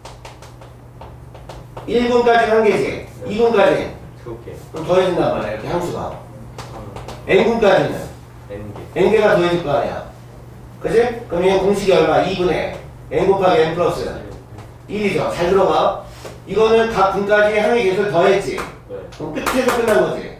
일 분까지 한 개지. 이 분까지. 두 개. 그럼 더해진단 말이야. 이렇게 항수가. 삼. n분까지는. N 개. n개가 더해질 거 아니야. 그치? 그럼 얘 공식이 얼마? 이 분의 n 곱하기 n 플러스 일이죠. 잘 들어가. 이거는 각 분까지 항의 개수를 더했지. 네. 그럼 끝에서 끝난 거지. 네.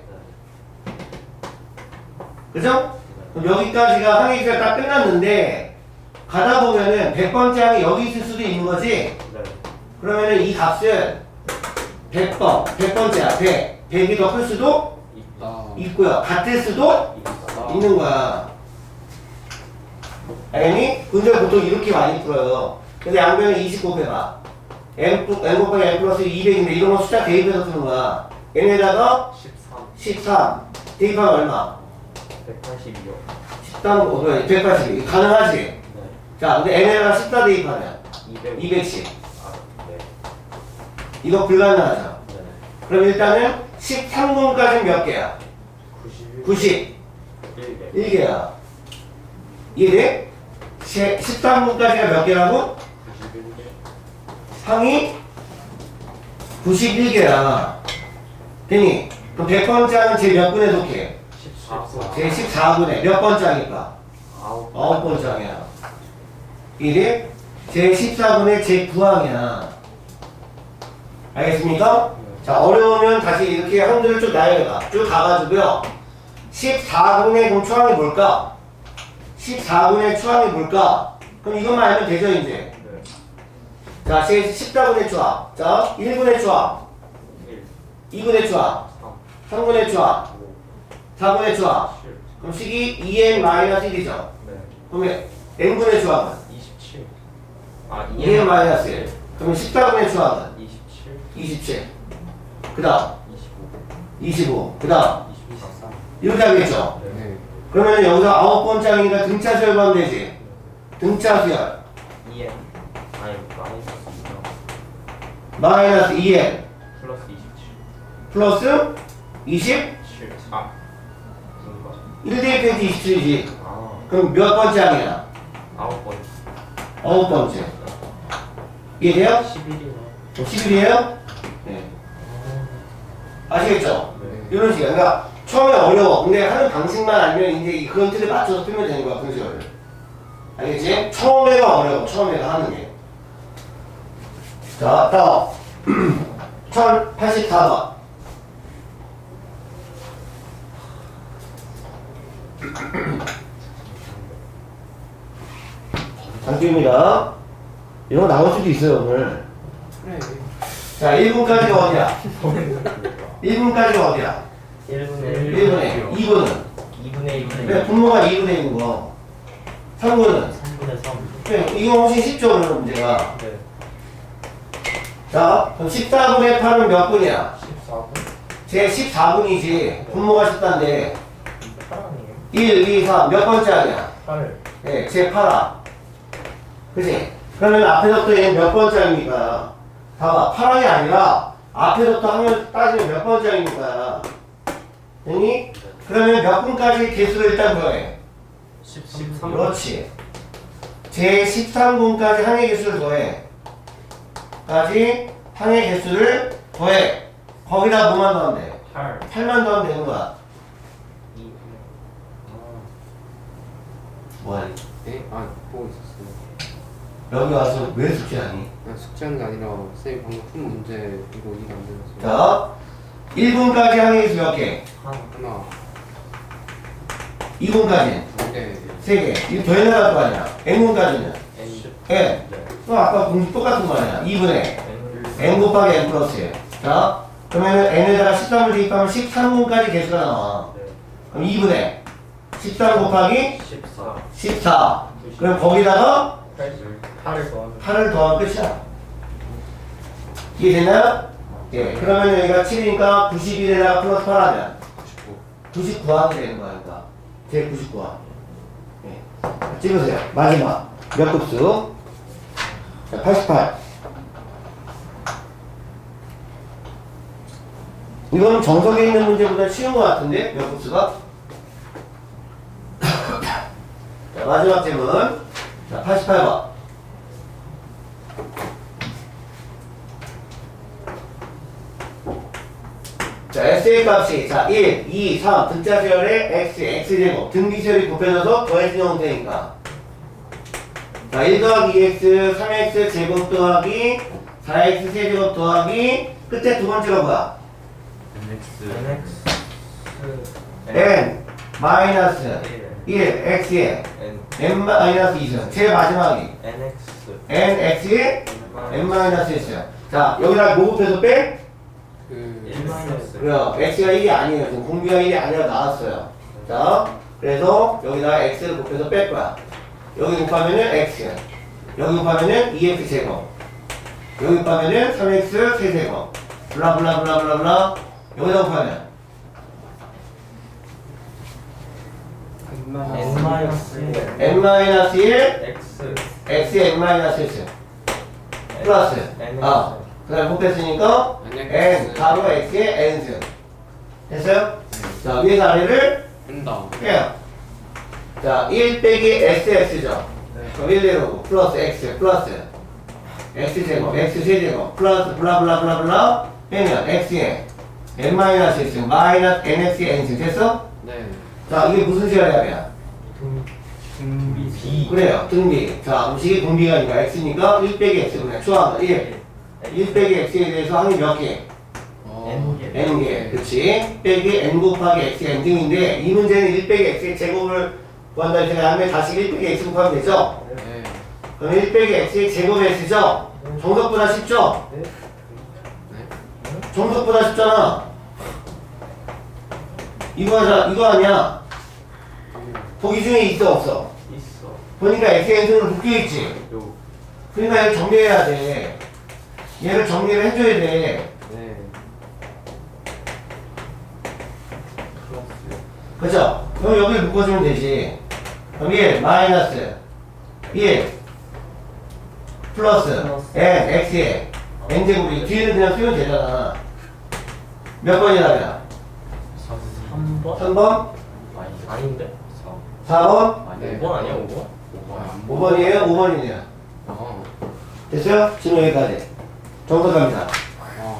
그죠? 그럼 여기까지가 항의 개수가 딱 끝났는데 가다 보면은 백 번째 항이 여기 있을 수도 있는 거지. 네. 그러면은 이 값은 백 번, 백 번째야. 백. 백이 더 클 수도 아, 있고요. 같을 수도 있는 거야. 알겠니? 문제 보통 이렇게 많이 풀어요. 근데 양변에 이십 곱해봐. n, n 곱하기 n 플러스 이백인데 이런 거 숫자 대입해서 푸는 거야. n에다가 십삼. 십삼. 대입하면 얼마? 백팔십이요. 십삼, 어, 백팔십. 가능하지? 네. 자, 근데 n에다가 십사 대입하면 이백. 이백십. 아, 네. 이거 불가능하죠? 네. 그럼 일단은 십삼 분까지는 몇 개야? 구십일. 구십. 일 개. 일 개야. 이해돼? 십삼 분까지가 몇 개라고? 구십일 개. 항이 구십일 개야. 되니? 그럼 백 번째 항은 제 몇 분에 속해? 십사. 제 십사 분에 몇 번째 항일까? 아홉. 아홉 번째 항이야. 이게 제 십사 분에 제 구 항이야. 알겠습니까? 자, 어려우면 다시 이렇게 항들을 쭉 나열해봐. 쭉 가가지고요. 십사 분의 그럼 추항이 뭘까? 십사 분의 추항이 뭘까? 그럼 이것만 알면 되죠, 이제. 네. 자, 제 십사 분의 추항. 자, 일 분의 추항. 일. 이 분의 추항. 삼. 삼 분의 추항. 오. 사 분의 추항. 칠. 그럼 식이 이 엔 마이너스 일이죠. 네. 그러면 n분의 추항은 이십칠. 아, 이 엔 마이너스 일. 그러면 십사 분의 추항은 이십칠. 이십칠. 그 다음 이십오. 이십오. 그 다음 이십사. 이렇게 하겠죠. 네. 네. 그러면 여기서 아홉 번째 항이니까 등차 수열 구하면 되지. 등차 수열. 이 엔. 아니, 마이너스 이요. 마이너스 이 엔 플러스 이십칠. 플러스 이십일 칠. 아. 뭔가? 대입해서 이십칠이지. 아. 그럼 몇 번째 항이야? 아홉 번. 아홉 번째. 이해돼요? 십일이네. 십일이에요? 네. 아시겠죠? 네. 이런 식이야. 그러니까 처음에 어려워. 근데 하는 방식만 알면 이제 그런 틀에 맞춰서 풀면 되는 거야, 분식을. 알겠지? 처음에가 어려워. 처음에가 하는 게. 자, 다음. 천팔십사 번. 장주입니다. 이런 거 나올 수도 있어요, 오늘. 그래. 자, 일 분까지가 어디야? 일 분까지가 어디야? 일 분의 일 분의 이 분은? 이 분의 일 분의 그래, 분모가 이 분의 일인 거. 삼 분은? 삼 분의 삼. 그래, 이거 훨씬 쉽죠, 오늘 문제가. 네. 자, 그럼 십사 분의 팔은 몇 분이야? 십사 분. 제 십사 분이지. 분모가 십사인데. 팔 아니에요? 일, 이, 삼. 몇 번째 아니야? 팔. 네, 제 팔아. 그치? 그러면 앞에서부터 얘는 몇 번째 아닙니까? 봐봐, 팔 항이 아니라 앞에서부터 하면 따지면 몇 번째 아닙니까? 됐니? 그러면 몇 분까지 개수를 일단 더해. 십삼. 그렇지. 제 십삼 분까지 항의 개수를 더해. 까지 항의 개수를 더해. 거기다 뭐만 더하면 돼? 팔. 팔만 더하면 되는 거야. 이. 아. 뭐하니? 네? 아, 보고 있었어요. 여기 와서 왜 숙제하니? 그냥 숙제한 게 아니라 쌤이 방금 푼 문제 이거 이해 안 되었어요. 자, 일 분까지 항의 개수 몇 개? 하나. 하나, 이 분까지는? 두 개, 세 개. 이거 더해 나갈 거 아니야. n분까지는? N. 예. 네. 또 아까 공식 똑같은 거 아니야. 이 분의 N. n 곱하기 n 플러스예요. 자, 그러면 n에다가 십삼을 대입하면 십삼 분까지 개수가 나와. 네. 그럼 이분의 십삼 곱하기 십사. 십사. 그럼 거기다가 팔을 더하면 팔을 더하면 끝이야. 이해됐나요? 예. 그러면 여기가 칠이니까 구십일에다가 플러스 팔 하면 구십구 항이 되는 거야. 그러니까 백구십구 항. 예. 찍으세요. 마지막. 몇 급수? 자, 팔십팔. 이건 정석에 있는 문제보다 쉬운 것 같은데? 몇 급수가? 자, 마지막 질문. 자, 팔십팔 번. 자, 에스의 값이, 자, 일, 이, 삼, 등자수열의 x, x제곱, 등비수열이 곱해져서 더해지는 형태니까. 자, 일 더하기 이 엑스, 삼 엑스 제곱 더하기 사 엑스 세제곱 더하기 끝에 두 번째가 뭐야? nx n 마이너스 일, x에 n 마이너스 이승. 제일 마지막이 nx n, x에 n 마이너스 일승. 자, 여기다 뭐 곱해서 빼? 그 일 마이너스 그래요. x가 일이 아니에요. 지금 공비가 일이 아니라 나왔어요. 자, 그래서 여기다 x를 곱해서 뺄 거야. 여기 곱하면은 x, 여기 곱하면은 이 엑스 제곱, 여기 곱하면은 삼 엑스 세제곱, 블라 블라 블라 블라 블라. 여기다 곱하면 n 마이너스 n 마이너스 일, x x에 n 마이너스 일 플러스. 아, 그 다음 곱했으니까 n 가로 x에 n승. 됐어요? 자, 위에서 아래를 한다. 해요. 자, 일 빼기 에스엑스죠. 그럼 일 내려오고 플러스 x 플러스 x제곱 x 세제곱 플러스 블라 블라 블라 블라 빼면 x에 n 마이너스 일승 마이너스 nx에 n승. 됐어? 네. 자, 이게 무슨 시간이야? 등비 b 그래요, 등비. 자, 음식이 등비가 아니라 x니까 일 빼기 x. 그냥 추가한다. 일. 일 빼기 x에 대해서 항이 몇 개? 어. n 개 n개. 그치? 빼기 n 곱하기 x n등인데 이 문제는 일 빼기 x의 제곱을 구한다 이렇게 하면 다시 일 빼기 x 곱하면 되죠? 네. 그럼 일 빼기 x의 제곱의 x죠? 정석보다 쉽죠? 네? 네. 정석보다 쉽잖아. 이거 하자, 이거 아니야. 보기 중에 있어, 없어? 있어 보니까 x의 n승으로 묶여있지? 요 그러니까 얘를 정리해야 돼. 얘를 정리를 해줘야 돼. 네. 플러스 그죠? 그럼 여기를 묶어주면 되지. 그럼 일, 마이너스 일, 플러스 n, x에 n제곱이 뒤에는 그냥 쓰면 되잖아. 몇 번이라면? 삼 번? 삼 번? 아닌데? 사 번? 네. 오 번 아니야 오 번? 오 번. 오 번이에요? 오 번이네요. 어. 됐어요? 지금 여기까지. 정석 갑니다. 어.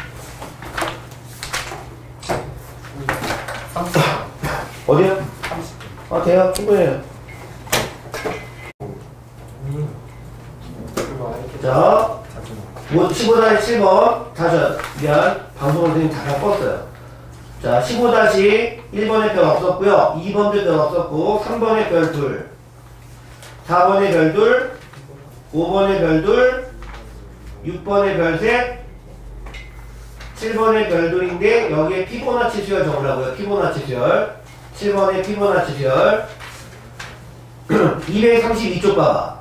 어디요? 아, 돼요? 충분해요. 자, 십오 다시 칠 번. 다시, 미안. 방송을 지금 잠깐 껐어요. 자, 십오 다시 일 번에 별 없었고요. 이 번도 별 없었고, 삼 번에 별 둘, 사 번에 별 둘, 오 번에 별 둘, 육 번에 별 셋, 칠 번에 별 둘인데 여기에 피보나치 수열 적으라고요. 피보나치 수열. 칠 번에 피보나치 수열. 이백삼십이 쪽 봐봐.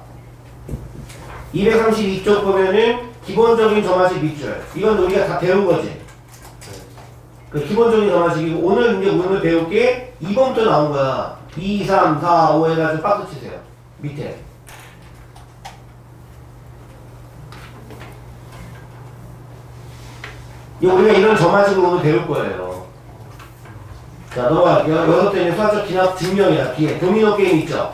이백삼십이 쪽 보면은 기본적인 점화식 밑줄. 이건 우리가 다 배운 거지. 그 기본적인 점화식이고 오늘 이제 오늘 배울 게 이 번부터 나온 거야. 이, 삼, 사, 오 해가지고 박스 치세요. 밑에. 우리가 이런 점화식을 오늘 배울 거예요. 자, 넘어갈게요. 여섯 번째 수학적 기납 증명이야. 뒤에 도미노 게임 있죠?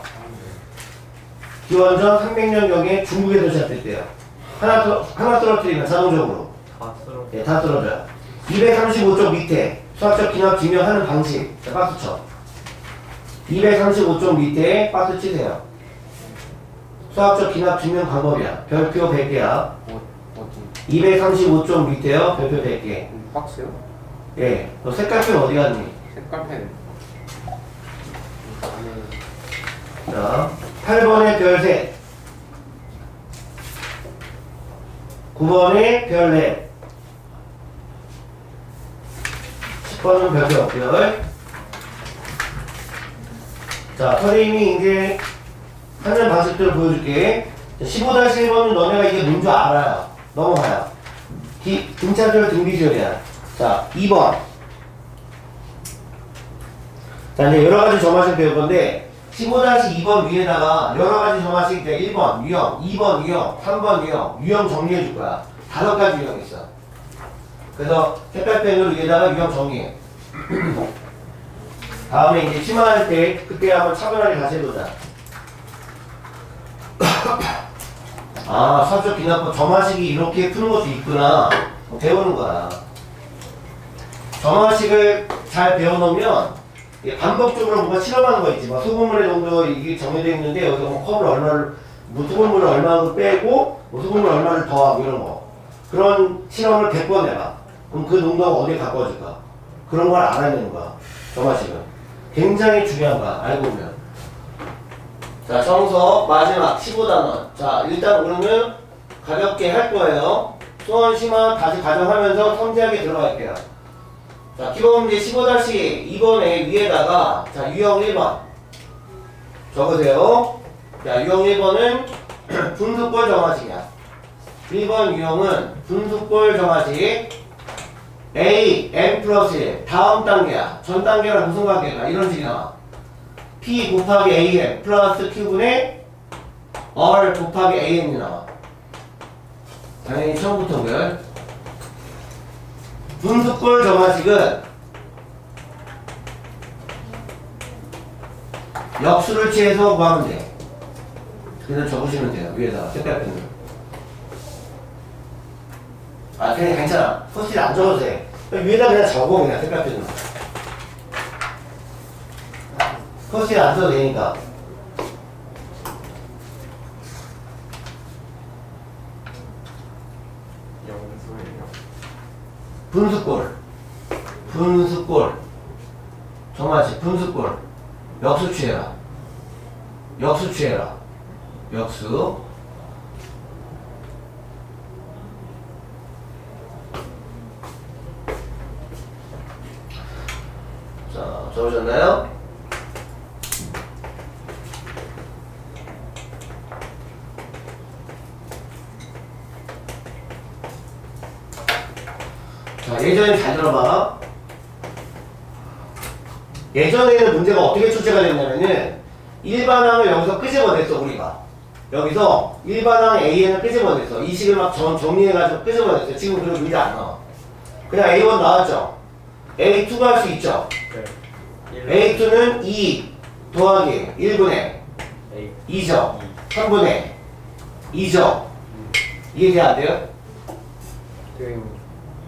기원전 삼백 년경에 중국에서 시작됐대요. 하나, 떨- 하나 떨어뜨리면 자동적으로. 다 쓸어 예, 다 떨어져요. 이백삼십오 쪽 밑에 수학적 기납 증명하는 방식. 자, 박수 쳐. 이백삼십오 쪽 밑에 박수 치세요. 수학적 기납 증명 방법이야. 별표 백 개야. 어, 어디? 이백삼십오 쪽 밑에요. 별표 백 개. 음, 박스요? 예. 너 색깔펜 어디 갔니? 색깔펜. 안에 자, 팔 번에 별 셋. 구 번에 별내. 십 번은 별표 없고요. 자, 선생님이 이제 하는 방식들을 보여줄게. 십오 일 번은 너네가 이게 뭔 줄 알아요. 넘어가요. 기, 등차절 등비절이야. 자, 이 번. 자, 이제 여러 가지 점화식 배울 건데, 십오 이 번 위에다가 여러 가지 점화식 돼. 일 번 유형, 이 번 유형, 삼 번 유형, 유형 정리해 줄 거야. 다섯 가지 유형이 있어. 그래서 색깔펜으로 위에다가 유형 정리해. 다음에 이제 심화할 때, 그때 한번 차분하게 다시 해보자. 아, 수학적 기납법 점화식이 이렇게 푸는 것도 있구나. 배우는 거야. 점화식을 잘 배워놓으면 반복적으로 뭔가 실험하는 거 있지. 막 소금물의 정도 이게 정해져 있는데 여기서 뭐 컵을 얼마를, 뭐 소금물을 얼마를 빼고 뭐 소금물 얼마를 더하고 이런 거. 그런 실험을 백 번 해봐. 그럼 그 농도가 어디에 가까워질까? 그런 걸 알아야 되는 거야. 점화식은. 굉장히 중요한 거야. 알고 보면. 자, 정석 마지막 십오 단원. 자, 일단 우리는 가볍게 할 거예요. 수원 심화 다시 가정하면서 섬세하게 들어갈게요. 자, 기본 문제 십오 이 번에 위에다가 자, 유형 일 번 적으세요. 자, 유형 일 번은 분수꼴 정화식이야. 일 번 유형은 분수꼴 정화식. A, M 플러스 일 다음 단계야. 전 단계랑 무슨 관계가? 이런 식이 나와. P 곱하기 에이엠 플러스 Q분의 R 곱하기 에이엠이 나와. 당연히 처음부터고요. 분수꼴 정화식은 역수를 취해서 구하면 돼. 그냥 적으시면 돼요. 위에다가 색깔펜으로. 아, 그냥 괜찮아. 포스트잇 안 적어도 돼. 위에다 그냥 적어, 그냥 색깔펜으로. 포스트잇 안 써도 되니까. 영수예요. 분수꼴. 분수꼴. 정말지, 분수꼴. 역수 취해라. 역수 취해라. 역수. 자, 적으셨나요? 자, 예전에 잘 들어봐. 예전에는 문제가 어떻게 출제가 됐냐면은 일반항을 여기서 끄집어냈어, 우리가. 여기서 일반항 에이엔을 끄집어냈어. 이 식을 막 정, 정리해가지고 끄집어냈어. 지금 그런 문제 안 나와. 그냥 에이 원 나왔죠? 에이 투가 할 수 있죠? 네. 에이 투는 이 더하기 일분의 A. 이죠? 삼분의 이죠? 이해돼 안 돼요? 네.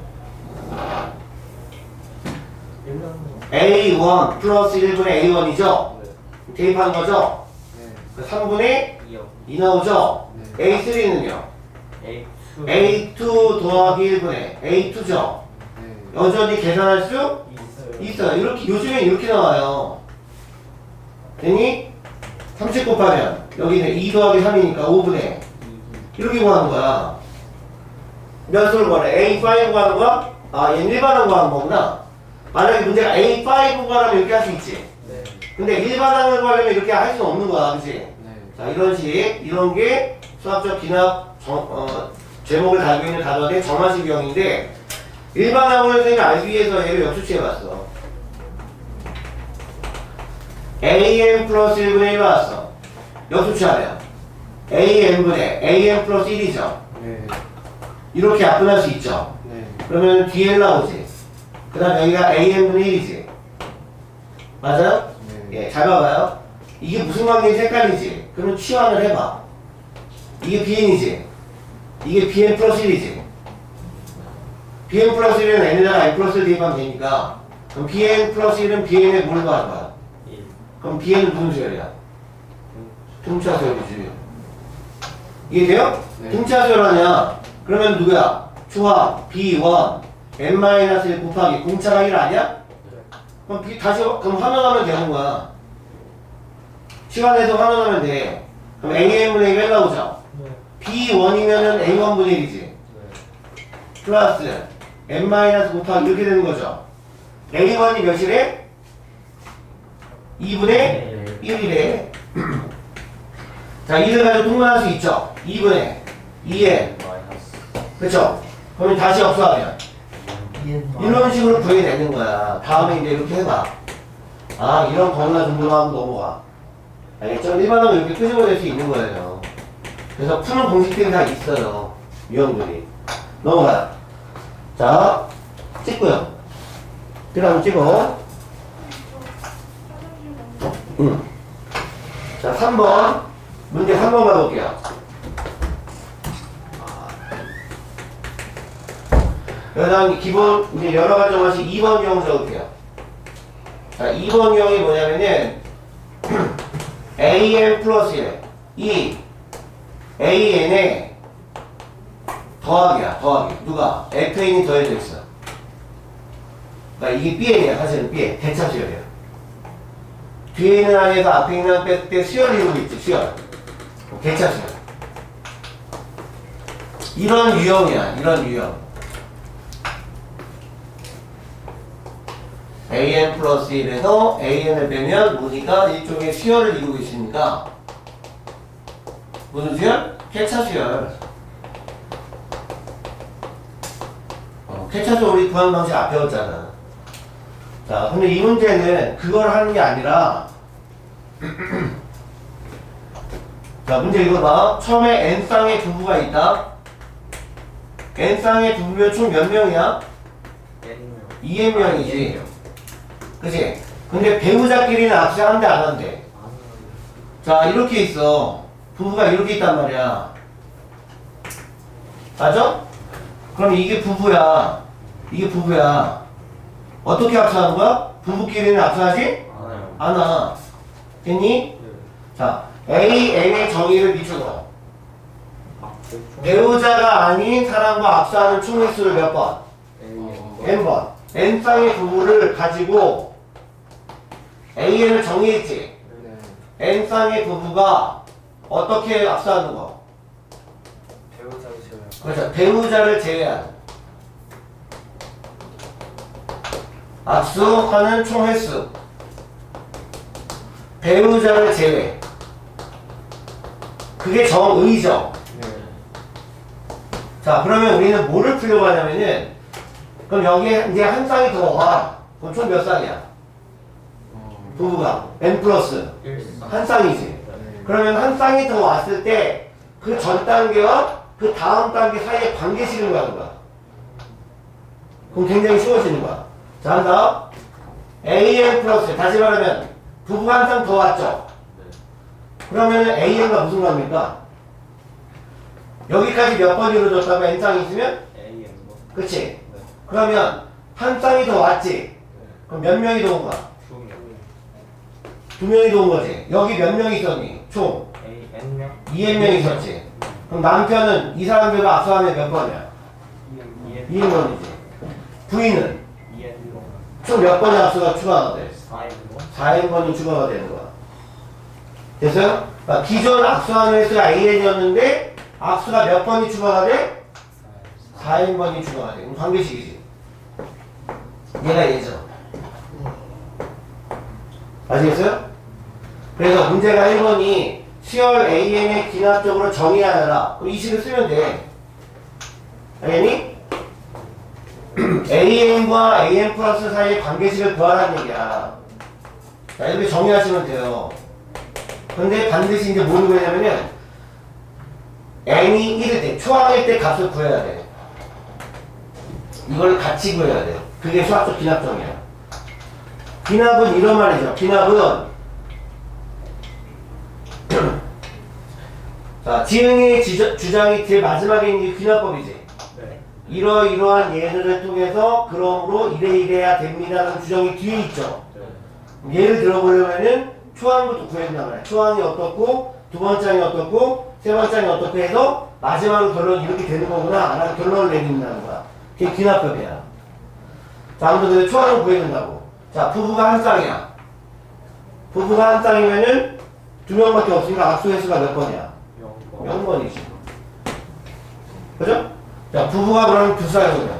에이 원 플러스 일분의 에이 원이죠? 네. 대입하는 거죠? 네. 삼분의 이요. 이 나오죠? 네. 에이 쓰리는요? A 투. 에이 투 더하기 일분의 에이 투죠? 네. 여전히 계산할 수 있어요. 있어요. 이렇게, 요즘에 이렇게 나와요. 되니? 삼십 곱하면 여기는 이 더하기 삼이니까 오분의 이렇게 구하는 거야. 몇 수를 구하래? 에이 파이브 구하는 거야? 아, 얘는 일반항 구하는 거구나. 만약에 문제가 에이 파이브 구하려면 이렇게 할 수 있지. 네. 근데 일반항을 구하려면 이렇게 할 수는 없는 거야. 그치? 네. 자, 이런 식, 이런 게 수학적 기납 정, 어, 제목을 달고 있는 단어의 정화식 유형인데, 일반항을 선생님이 알기 위해서 얘를 역수치해봤어. 에이엠 플러스 일분의 일 나왔어. 역수치하면 에이엠분의 에이엠 플러스 일이죠. 네. 이렇게 약분할 수 있죠. 네. 그러면 뒤에 나오지. 그 다음 여기가 에이엠분의 일이지. 맞아요? 네. 예, 잘 봐봐요. 이게 무슨 관계인지 헷갈리지? 그러면 치환을 해봐. 이게 비엔이지. 이게 비엔 플러스 일이지. 비엔 플러스 일은 n에다가 n 플러스 일 대입하면 되니까, 그럼 비엔 플러스 일은 비엔에 뭘 더할 거야? 일. 그럼 비엔은 무슨 수열이야? 등차 수열이지. 이해돼요? 네. 등차 수열하냐? 그러면 누구야? 초합 비 원 엔 마이너스 일 곱하기 공차가 일 아니야? 그럼 비, 다시 그럼 환원하면 되는 거야. 시간에서 환원하면 돼. 그럼 에이엠분의 일 나오죠? 네. 비 원이면은 에이 원분의 일이지. 네. 플러스 n 마이너스 곱하기 이렇게 되는 거죠. 에이 원이 몇이래? 이분의 일이래. 자, 이를 가지고 통분할 수 있죠. 이분의 이엔. 그쵸? 그러면 다시 없어하면 이런 식으로 구해내는 거야. 다음에 이제 이렇게 해봐. 아, 이런 거나 정도만 하고 넘어가. 알겠죠? 일반적으로 이렇게 끄집어낼 수 있는 거예요. 그래서 푸는 공식들이 다 있어요. 유형들이. 넘어가요. 자, 찍고요. 그 다음 찍어. 응. 자, 삼 번. 문제 삼 번 가볼게요. 여기다 기본, 이제 여러 가지 정하시 이 번 유형 적을게요. 자, 이 번 유형이 뭐냐면은, 에이엔 플러스 일. 이 에이엔에 더하기야, 더하기. 누가? 에프엔이 더해져 있어. 그러니까 이게 비엔이야, 사실은 비엔. 대차 수열이야. 뒤에 있는 항에서 앞에 있는 항 뺐을 때 수열 이루고 있지, 수열. 대차 수열. 이런 유형이야, 이런 유형. 에이엔 플러스 일에서 에이엔을 빼면 뭐니까 일종의 수열을 이루고 있으니까 무슨 수열? 쾌차 수열. 어, 쾌차 수열 우리 구하는 방식 앞에 배웠잖아. 자, 근데 이 문제는 그걸 하는 게 아니라 자, 문제 이거 봐. 처음에 n쌍의 부부가 있다. n쌍의 부부면 총 몇 명이야? 이 엔 명이지. 그치? 근데 배우자끼리는 압수한대 안 한대? 자, 이렇게 있어. 부부가 이렇게 있단 말이야. 맞아? 그럼 이게 부부야. 이게 부부야. 어떻게 압수하는 거야? 부부끼리는 압수하지? 안 와. 됐니? 자, A, N의 정의를 미쳐서 배우자가 아닌 사람과 압수하는 총 횟수를 몇 번? n번. n쌍의 부부를 가지고 에이엔을 정의했지. n쌍의 부부가 어떻게 압수하는 거? 배우자를 제외. 그렇죠. 배우자를 제외한 압수하는 총 횟수. 배우자를 제외. 그게 정의죠. 네. 자, 그러면 우리는 뭐를 풀려고 하냐면은, 그럼 여기에 이제 한 쌍이 더 와. 그럼 총 몇 쌍이야? 부부가 n 플러스 한 쌍이지. 그러면 한 쌍이 더 왔을 때 그 전 단계와 그 다음 단계 사이에 관계식을 구하는 거야. 그럼 굉장히 쉬워지는 거야. 자, 한다. 에이엔 플러스, 다시 말하면 부부가 한 쌍 더 왔죠. 그러면 에이엔과 무슨 관계입니까? 여기까지 몇 번 이루어졌다고 n쌍이 있으면? 그치? 그러면 한 쌍이 더 왔지? 그럼 몇 명이 더 온 거야? 두 명이 더 온 거지? 여기 몇 명이 있었니? 총? 이 엔 명이 있었지? 그럼 남편은 이 사람들과 압수하면 몇 번이야? 이 엔 번이지. 부인은? 총 몇 번의 압수가 추가가 돼? 사 엔 번이 추가가 되는 거야. 됐어요? 그러니까 기존 압수하는 횟수가 에이엔이었는데 압수가 몇 번이 추가가 돼? 사 엔 번이 추가가 돼. 그럼 관계식이지. 얘가 얘죠. 아시겠어요? 그래서 문제가 일 번이 수열 에이엔의 기하학적으로 정의하여라. 그럼 이 식을 쓰면 돼. 알겠니? 에이엔과 에이엔 플러스 사이의 관계식을 구하라는 얘기야. 자, 이렇게 정의하시면 돼요. 근데 반드시 이제 뭘 구해냐면은 n이 일일 때, 초항일 때 값을 구해야 돼. 이걸 같이 구해야 돼. 그게 수학적 기납정이야. 기납은 이런 말이죠. 기납은 자, 지응의 지저, 주장이 제일 마지막에 있는 게 기납법이지. 네. 이러이러한 예들을 통해서 그러므로 이래 이래야 됩니다라는 주장이 뒤에 있죠. 네. 예를 들어보려면은 초항부터 구해야 된단 말이야. 초항이 어떻고 두 번째 항이 어떻고 세 번째 항이 어떻고 해서 마지막으로 결론이 이렇게 되는 거구나 라는 결론을 내린다는 거야. 그게 기납법이야. 자, 아무튼 초항을 구해야 된다고. 자, 부부가 한 쌍이야. 부부가 한 쌍이면은 두 명밖에 없으니까 압수 횟수가 몇 번이야? 영 번이지. 그죠? 자, 부부가 그러면 두 쌍이면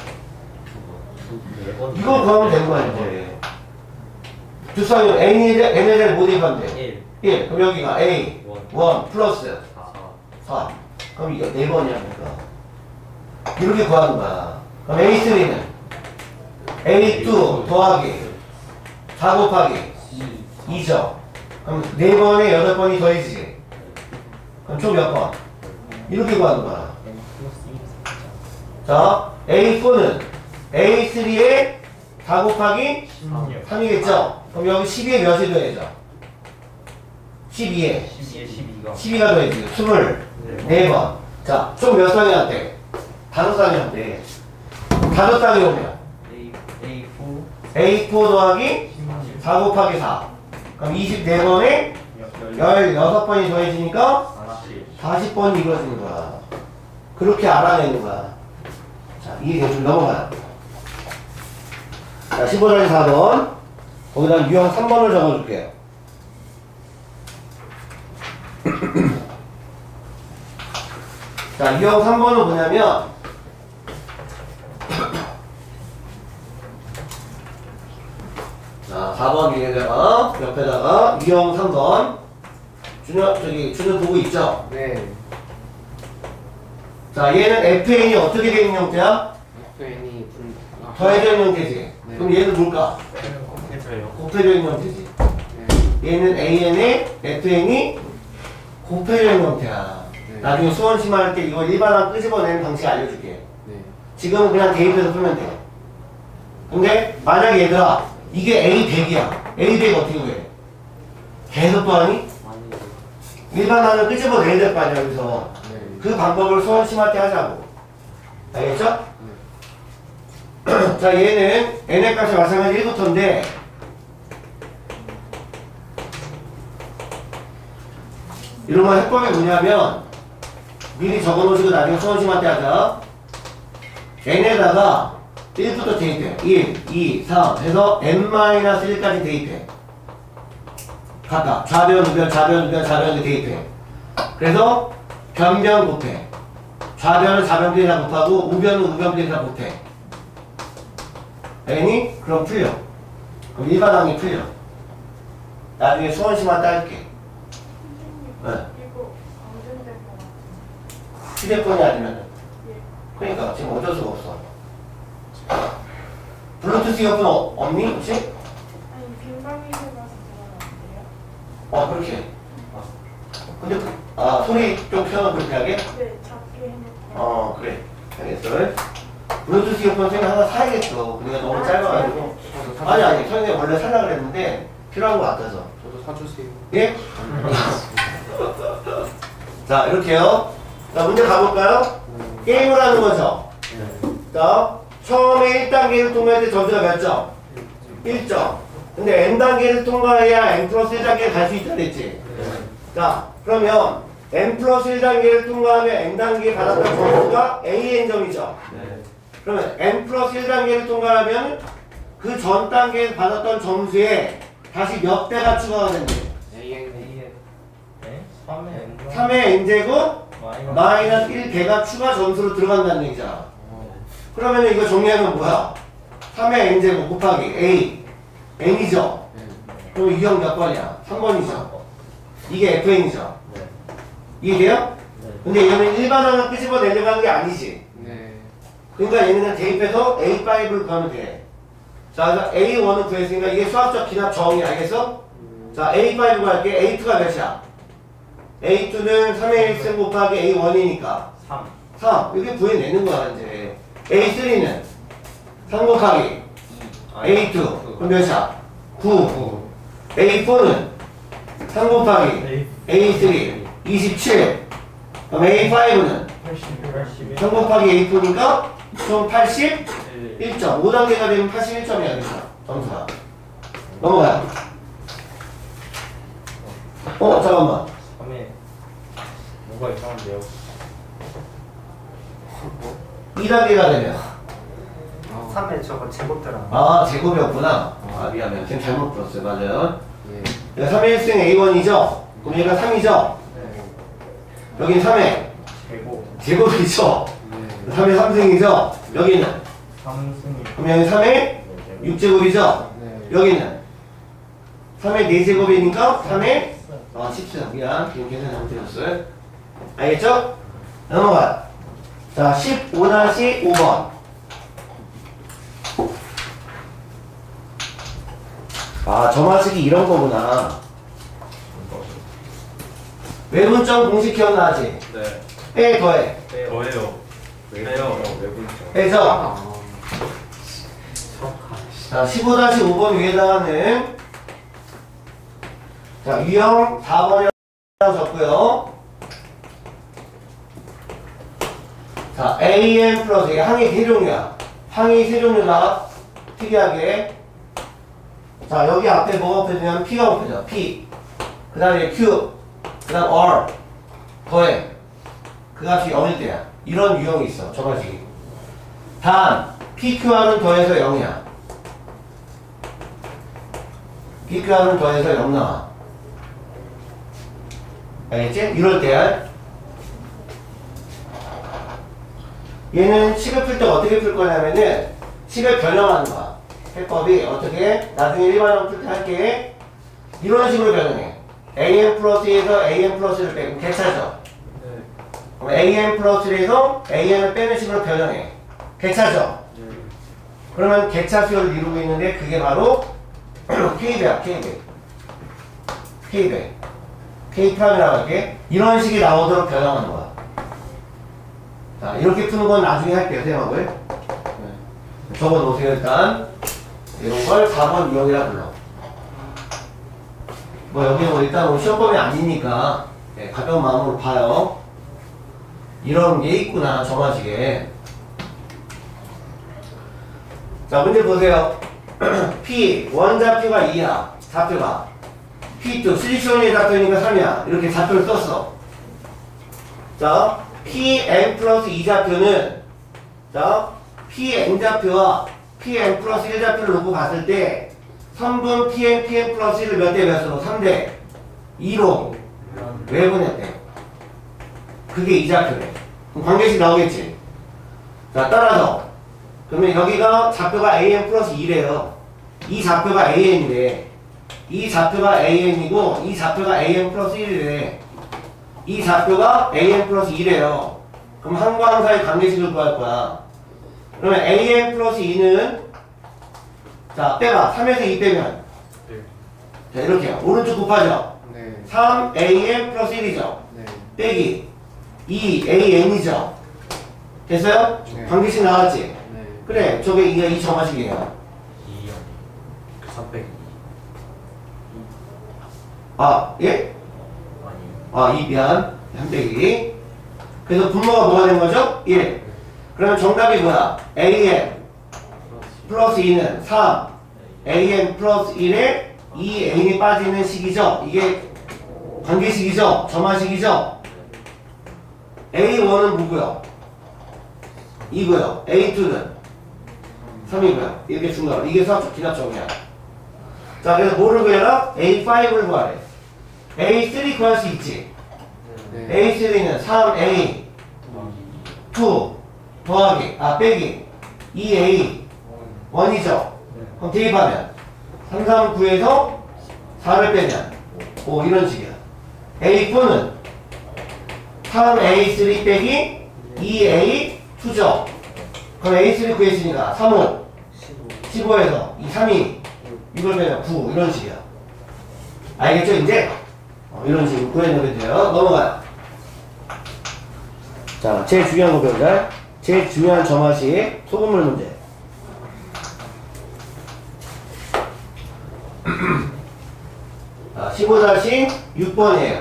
두번 이거 구하면 되는 거야, 이제. 두 쌍이면 n에 대해 n에 대해 뭐 대입하면 돼? 일 일. 그럼 여기가 a 일 플러스 사 사. 그럼 이거 네 번이야, 그러니까. 이렇게 구하는 거야. 그럼 에이 쓰리는 에이 투 더하기 사 곱하기 이죠. 그럼 네 번에 여덟 번이 더해지지. 그럼 총 몇 번? 이렇게 구하는 거야. n 플러스 일 자, 에이 포는 에이 쓰리에 사 곱하기 십육 삼이겠죠? 그럼 여기 십이에 몇이 더해져? 십이에 십이에 십이가 십이가 더해지고 이십사 번. 자, 총 몇 쌍이 한대? 다섯 쌍이 한대. 다섯 쌍이 오면 A A 구 에이 포 더하기 십육 사 곱하기 사. 그럼 이십사 번에 십육 번이 더해지니까 사십 사십 번이 이루어지는 거야. 그렇게 알아내는 거야. 자, 이게 좀 넘어가요. 자, 십오 자리 사 번. 거기다 유형 삼 번을 적어줄게요. 자, 유형 삼 번은 뭐냐면, 자, 사 번 위에다가, 옆에다가, 유형 삼 번. 준호, 저기, 준호 보고 있죠? 네. 자, 얘는 에프엔이 어떻게 되는 형태야? 에프엔이 분 아, 더해져 있는 형태지. 네. 그럼 얘는 뭘까? 해줘요 곱해져 있는 형태지. 네. 얘는 에이엔에 에프엔이 곱해져 있는 형태야. 네. 나중에 수원 심할 때 이거 일반항 끄집어내는 방식 알려줄게. 네. 지금은 그냥 대입해서 풀면 돼. 근데 만약에 얘들아 이게 에이 백이야. 에이 백 어떻게 구해? 계속 또하니? 많이 일반항을 끄집어내야 될 거 아니야 여기서. 네. 그 방법을 수원 심할 때 하자고. 알겠죠? 자, 얘는 n의 값이 마찬가지 일부터인데 이런 거 해법이 뭐냐면 미리 적어놓으시고 나중에 수원심할 때 하자. n에다가 일부터 대입해. 일, 이, 삼 해서 n-일까지 대입해. 각각 좌변, 우변, 좌변, 우변, 좌변에 대입해. 그래서 변변 곱해. 좌변은 좌변비례다 곱하고 우변은 우변비례다 곱해. 알겠니? 그럼 풀려. 그럼 일반항이 풀려. 나중에 수원심할 때 할게. 네. 이거 언제 될것 같아요? 휴대폰이 아니면 예. 그러니까 지금 어쩔 수가 없어. 블루투스 이어폰 어, 없니 혹시? 아니 빈방이 해봐서 들어갔는데요. 어 그렇게. 근데 그, 아 소리 좀 켜놓고 그렇게 하게? 네, 작게 해놓고. 어 그래. 알겠어. 블루투스 이어폰 생각 하나 사야겠어. 우리가 너무 짧아가지고. 저도 사 아니 아니 선생님 원래 살려고 그랬는데 필요한 것 같아서. 저도 사주세요. 예? 자 이렇게요. 자 문제 가볼까요? 게임을 하는 거죠. 자 처음에 일 단계를 통과할 때 점수가 몇 점? 일 점. 근데 n 단계를 통과해야 n 플러스 일 단계를 갈 수 있다 그랬지. 자 그러면 n 플러스 일 단계를 통과하면 n 단계 받았던 점수가 에이엔 점이죠. 그러면 n 플러스 일 단계를 통과하면 그 전 단계에서 받았던 점수에 다시 몇 배가 추가가 된대. 에이엔 A에 네? 삼에 N 삼의 n제곱 마이너스 마이너스 일 배가 추가 점수로 들어간다는 얘기잖아. 그러면 이거 정리하면 뭐야? 삼의 n제곱 곱하기 a n이죠? 네. 그럼 이 형 몇 번이야? 삼 번이죠? 이게 fn이죠? 네. 이해돼요? 네. 근데 얘는 일반항을 끄집어내려고 하는 게 아니지. 네. 그러니까 얘는 그냥 대입해서 에이 파이브를 구하면 돼. 자, 그래서 에이 원을 구했으니까 이게 수학적 기납 정의 알겠어? 자, 에이 파이브 구할게. 에이 투가 몇이야? 에이 투는 삼의 일 승 곱하기 에이 원이니까 삼 삼. 이렇게 구해내는 거야, 이제. 에이 쓰리는 삼 곱하기 에이 투. 그럼 몇이야? 구. 에이 포는 삼 곱하기 에이 쓰리. 이십칠. 그럼 에이 파이브는 팔십 삼 곱하기 에이 포니까 총 팔십일 점. 오 단계가 되면 팔십일 점이야, 그러니까. 점수가. 넘어가요. 어, 잠깐만. 삼에 뭐가 이상한데요? 이 단계가 되면. 아, 삼에 저거 제곱들아 아, 제곱이었구나. 아, 미안해. 지금 잘못 풀었어요. 맞아요. 예. 얘가 삼의 일 승 에이 원이죠? 그럼 얘가 삼이죠? 네. 여긴 삼의 제곱 제곱이죠? 네. 삼의 삼승이죠? 여기는 삼승이 그럼 여기 삼의 육 제곱이죠? 네. 여기는 삼의 네 제곱이니까 삼의 어, 십삼. 미안. 지금 계산 잘못해줬어요. 알겠죠? 넘어가. 자, 십오 오 번. 아, 점화식이 이런 거구나. 외분점 공식 기억나지? 네. 빼, 더해. 빼요. 더해요. 빼요. 외분점. 빼죠? 아, 자, 십오 오 번 위에다가는 자, 유형 사 번이라고 적고요. 자, 에이엔 플러스 이게 항이 세 종류야. 항이 세 종류다. 특이하게. 자, 여기 앞에 뭐가 엎혀지냐면 P가 엎혀져. P. 그 다음에 Q. 그 다음 R. 더해. 그 값이 영일 때야. 이런 유형이 있어. 저가식이. 단, P, Q, R은 더해서 영이야. P, Q, R은 더해서 영 나와. 알겠지? 이럴 때야. 얘는 식을 풀 때 어떻게 풀 거냐면은 식을 변형하는 거야. 해법이 어떻게? 나중에 일반형 풀 때 할게. 이런 식으로 변형해. 에이엔 플러스에서 에이엔 플러스를 빼고 개차죠. 네. 그럼 에이엔 플러스에서 에이엔을 빼는 식으로 변형해. 개차죠. 네. 그러면 개차 수열을 이루고 있는데 그게 바로 K배야. K배. K배. K 프라임이라고 할게. 이런 식이 나오도록 변형하는 거야. 자, 이렇게 푸는 건 나중에 할게요. 생각을. 네. 적어 놓으세요. 일단 이런 걸 사 번 유형이라 불러. 뭐 여기 뭐 일단 뭐 시험범위 아니니까 네, 가벼운 마음으로 봐요. 이런 게 있구나. 정화식에. 자, 문제 보세요. P 원좌표가 이야. 좌표가 피 투 수직선의 좌표니까 삼이야. 이렇게 좌표를 썼어. 자, Pn 플러스 이 좌표는 자, Pn 좌표와 Pn 플러스 일 좌표를 놓고 봤을 때 삼분 Pn, Pn 플러스 일을 몇 대 몇으로? 삼 대 이로 왜 보냈대? 그게 이 좌표래. 그럼 관계식 나오겠지? 자, 따라서 그러면 여기가 좌표가 an 플러스 이래요. 이 좌표가 an이래. 이 좌표가 an이고 이 좌표가 an 플러스 일이래. 이 좌표가 an 플러스 이래요. 그럼 항과 항 사이 관계식을 구할 거야. 그러면 an 플러스 이는 자, 빼봐. 삼에서 이 빼면 네. 자, 이렇게요. 오른쪽 곱하죠. 네. 삼 an 플러스 일이죠. 네. 빼기 이 an이죠. 됐어요? 네. 관계식 나왔지? 네. 그래, 저게 이게 이 정화식이에요. 이요. 그 삼백. 아, 예? 아니요. 아, 이 미안. 한 빼기. 그래서 분모가 뭐가 된 거죠? 일. 그러면 정답이 뭐야? an 플러스 이는 삼. an 플러스 일에 이 an이 빠지는 식이죠? 이게 관계식이죠? 점화식이죠? 에이 원은 뭐고요? 이고요. 에이 투는 삼이고요. 이렇게 중괄호. 이게 수학적 기납적이야. 자, 그래서 뭐를 구해라? 에이 파이브를 구하래. 에이 쓰리 구할 수 있지. 네. 에이 쓰리는 삼 에이 투 더하기 아 빼기 이 에이 원이죠. 그럼 대입하면 삼, 삼, 구에서 사를 빼면 오 이런 식이야. 에이 사는 삼 에이 쓰리 빼기 이 에이 투죠. 그럼 에이 쓰리 구했으니까 삼, 오 십오에서 이, 삼, 이 이걸 빼면 구 이런 식이야. 알겠죠 이제? 어, 이런 식으로 구해놓으면 돼요. 넘어가요. 자, 제일 중요한 거 배우자. 제일 중요한 점화식 소금물 문제. 자, 십오 육 번이에요.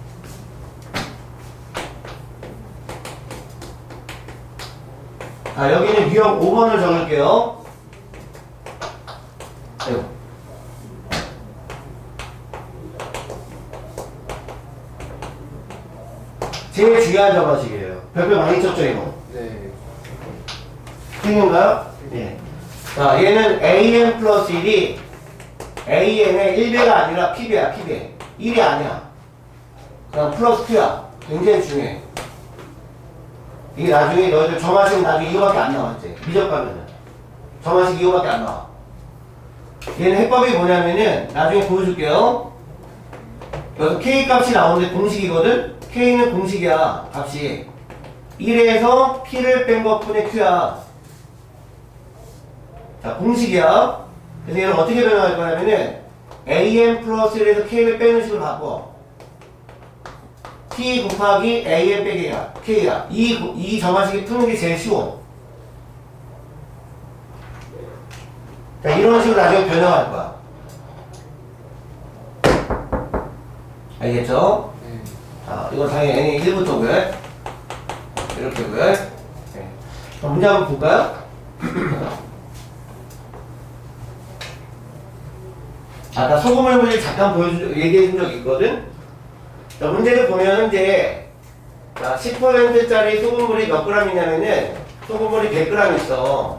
자, 여기는 유형 오 번을 적을게요. 아이고. 제일 중요한 점화식이에요. 별표 많이 쳤죠, 이거? 네. 생긴가요? 예. 자, 얘는 an 플러스 일이 an의 일 배가 아니라 p배야, p배. 일이 아니야. 그냥 플러스 q야. 굉장히 중요해. 이게 나중에 너희들 점화식 나중에 이거밖에 안 나왔지. 미적하면은 점화식 이거밖에 안 나와. 얘는 해법이 뭐냐면은 나중에 보여줄게요. 여기서 K 값이 나오는데 공식이거든? K는 공식이야, 값이. 일에서 P를 뺀 것뿐의 Q야. 자, 공식이야. 그래서 얘를 어떻게 변형할 거냐면은 에이엠 플러스 일에서 K를 빼는 식으로 바꿔. T 곱하기 에이엠 빼기야, K야. 이, 이 점화식이 푸는 게 제일 쉬워. 자, 이런 식으로 나중에 변형할 거야. 알겠죠? 네. 자, 이거 당연히 일부 쪽을 이렇게고요. 네. 그럼 문제 한번 볼까요? 아까 소금물 분리 잠깐 보여주, 얘기해 준 적이 있거든? 자, 문제를 보면 이제 자, 십 퍼센트짜리 소금물이 몇 그램이냐면은 소금물이 백 그램 있어.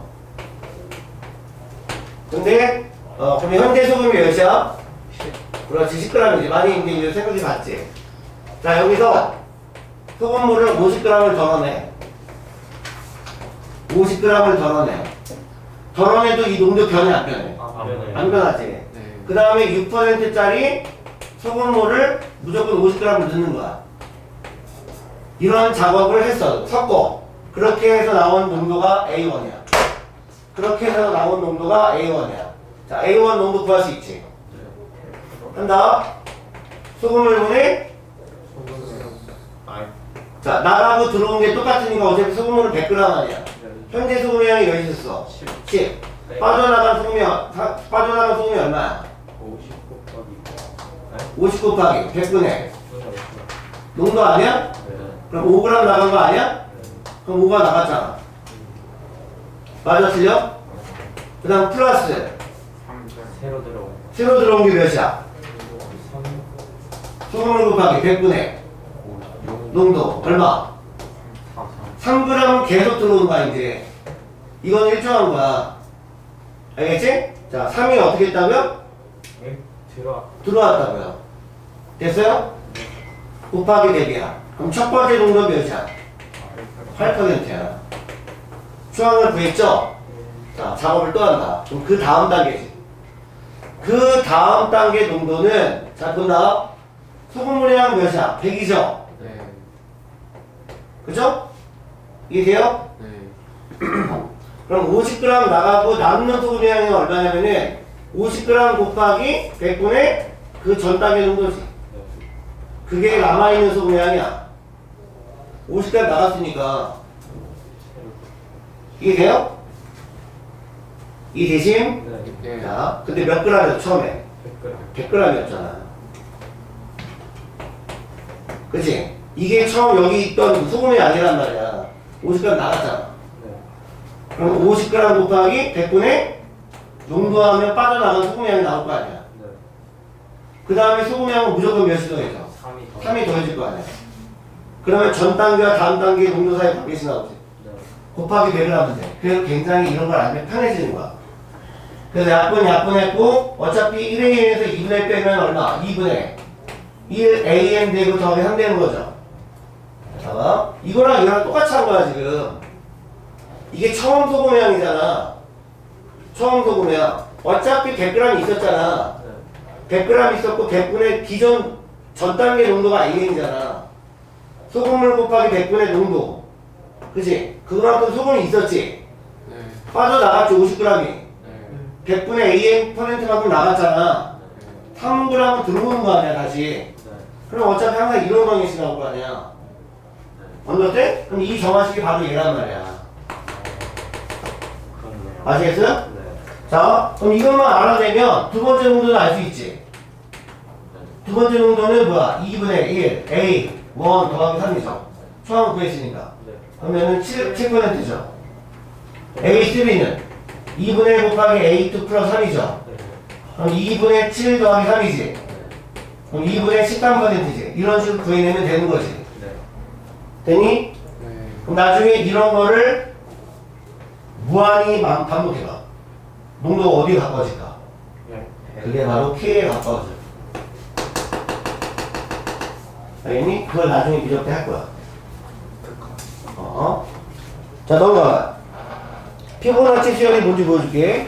근데 어, 그럼 현재 소금이 몇이야? 그렇지, 십 그램이지. 많이 이제 이제 생각해 봤지. 자, 여기서 소금물을 오십 그램을 덜어내. 오십 그램을 덜어내. 덜어내도 이 농도 변해, 안 변해? 아, 변해. 안 변하지. 네. 그 다음에 육 퍼센트짜리 소금물을 무조건 오십 그램을 넣는 거야. 이런 작업을 했어. 섞어. 그렇게 해서 나온 농도가 에이 원이야. 그렇게 해서 나온 농도가 에이 원이야. 자, 에이 원 농도 구할 수 있지. 한다. 소금을 보내. 아, 자, 나가고 들어온 게 똑같으니까 어차피 소금물은 백 그램 아니야. 현재 소금의 양이 여기 있었어. 십. 십. 빠져나간 소금이, 다- 빠져나간 소금이 얼마야? 오십 곱하기 네? 오십 곱하기 백분의 분의 오십. 농도 아니야? 네. 그럼 오 그램 나간 거 아니야? 네. 그럼 오가 나갔잖아. 맞아, 틀려? 그 다음 플러스 새로 들어온 거. 새로 들어온 게 몇이야? 삼. 소금물 곱하기 백분의 농도 얼마? 사. 삼 그램은 계속 들어오는 거야 이제. 이건 일정한 거야. 알겠지? 자, 삼이 어떻게 했다고요? 네. 들어. 들어왔다고요. 됐어요? 곱하기 백이야. 그럼 첫 번째 농도 몇이야? 팔 퍼센트야. 수학을 구했죠? 자, 작업을 또 한다. 그럼 그 다음 단계지. 그 다음 단계 농도는, 자, 본다. 소금물의 양 몇이야? 백이죠? 네. 그죠? 이해돼요? 네. 그럼 오십 그램 나가고 남는 소금의 양이 얼마냐면은 오십 그램 곱하기 백분의 그 전 단계 농도지. 그게 남아있는 소금의 양이야. 오십 그램 나갔으니까. 이해돼요? 이해되심? 네. 네. 자, 근데 몇 그램이었어, 처음에? 백 그램. 백 그램이었잖아. 그치? 이게 처음 여기 있던 소금이 아니란 말이야. 오십 그램 나갔잖아. 네. 그럼 오십 그램 곱하기 백분의 농도하면 빠져나간 소금의 양이 나올 거 아니야. 네. 그 다음에 소금의 양은 무조건 몇이 더해져? 삼이 더. 삼이 더해질 거 아니야. 그러면 전 단계와 다음 단계 농도 사이 관계시 나오지. 네. 곱하기 백을 하면 돼. 그래서 굉장히 이런 걸 알면 편해지는 거야. 그래서 약분 약분했고 어차피 일 에이엠에서 이분의 일 빼면 얼마? 이분의 일 에이엠 되고 더하기 삼 되는 거죠. 자, 이거랑 이거랑 똑같이 한 거야 지금. 이게 처음 소금의 양이잖아. 처음 소금의 양. 어차피 백 그램이 있었잖아. 네. 백 그램 있었고 백분의 기존 전 단계 농도가 에이엠이잖아. 소금물 곱하기 백분의 농도. 그치? 그만큼 소금이 있었지. 네. 빠져나갔지 오십 그램이. 네. 백분의 에이엠 퍼센트만큼 나갔잖아. 삼 그램은 들어오는 거 아니야 다시. 네. 그럼 어차피 항상 이런 방식이 나올 거 아니야. 언더때? 그럼 이 정화식이 바로 얘란 말이야. 그렇네요. 아시겠어요? 네. 자, 그럼 이것만 알아내면 두 번째 농도는 알 수 있지. 두 번째 농도는 뭐야? 이분의 일, A, 일 더하기 삼이죠. 처음 구했으니까. 네. 그러면은 칠, 칠 퍼센트죠. 에이 삼는 이분의 일 곱하기 에이 이 플러스 삼이죠. 네. 그럼 이분의 칠 더하기 삼이지. 그럼 이분의 십삼 퍼센트지. 이런 식으로 구해내면 되는 거지. 네. 되니? 네. 그럼 나중에 이런 거를 무한히 반- 반복해봐. 농도가 어디에 가까워질까? 네. 그게 바로 K에 가까워져. 알겠니? 그걸 나중에 미적 때 할 거야. 어. 어? 자, 넘어가. 피보나치 수열이 뭔지 보여줄게.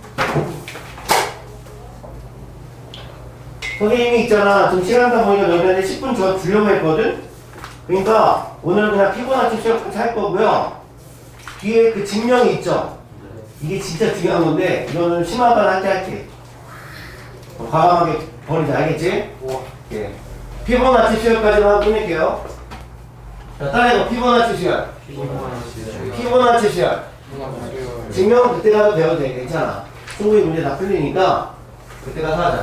선생님이 있잖아. 지금 시간다 보니까 너희한테 십 분 줘, 주려고 했거든? 그러니까 오늘은 그냥 피보나치 수열까지 할 거고요. 뒤에 그 증명이 있죠? 이게 진짜 중요한 건데, 이거는 심화반 할 때 할게. 어, 과감하게 버리자, 알겠지? 예. 피보나치 수열까지만 끊을게요. 자, 따라해봐. 피보나치 수열. 피보나치 수열. 증명은 그때 가서 배워도 돼. 괜찮아. 충분히 문제 다 풀리니까 그때 가서 하자.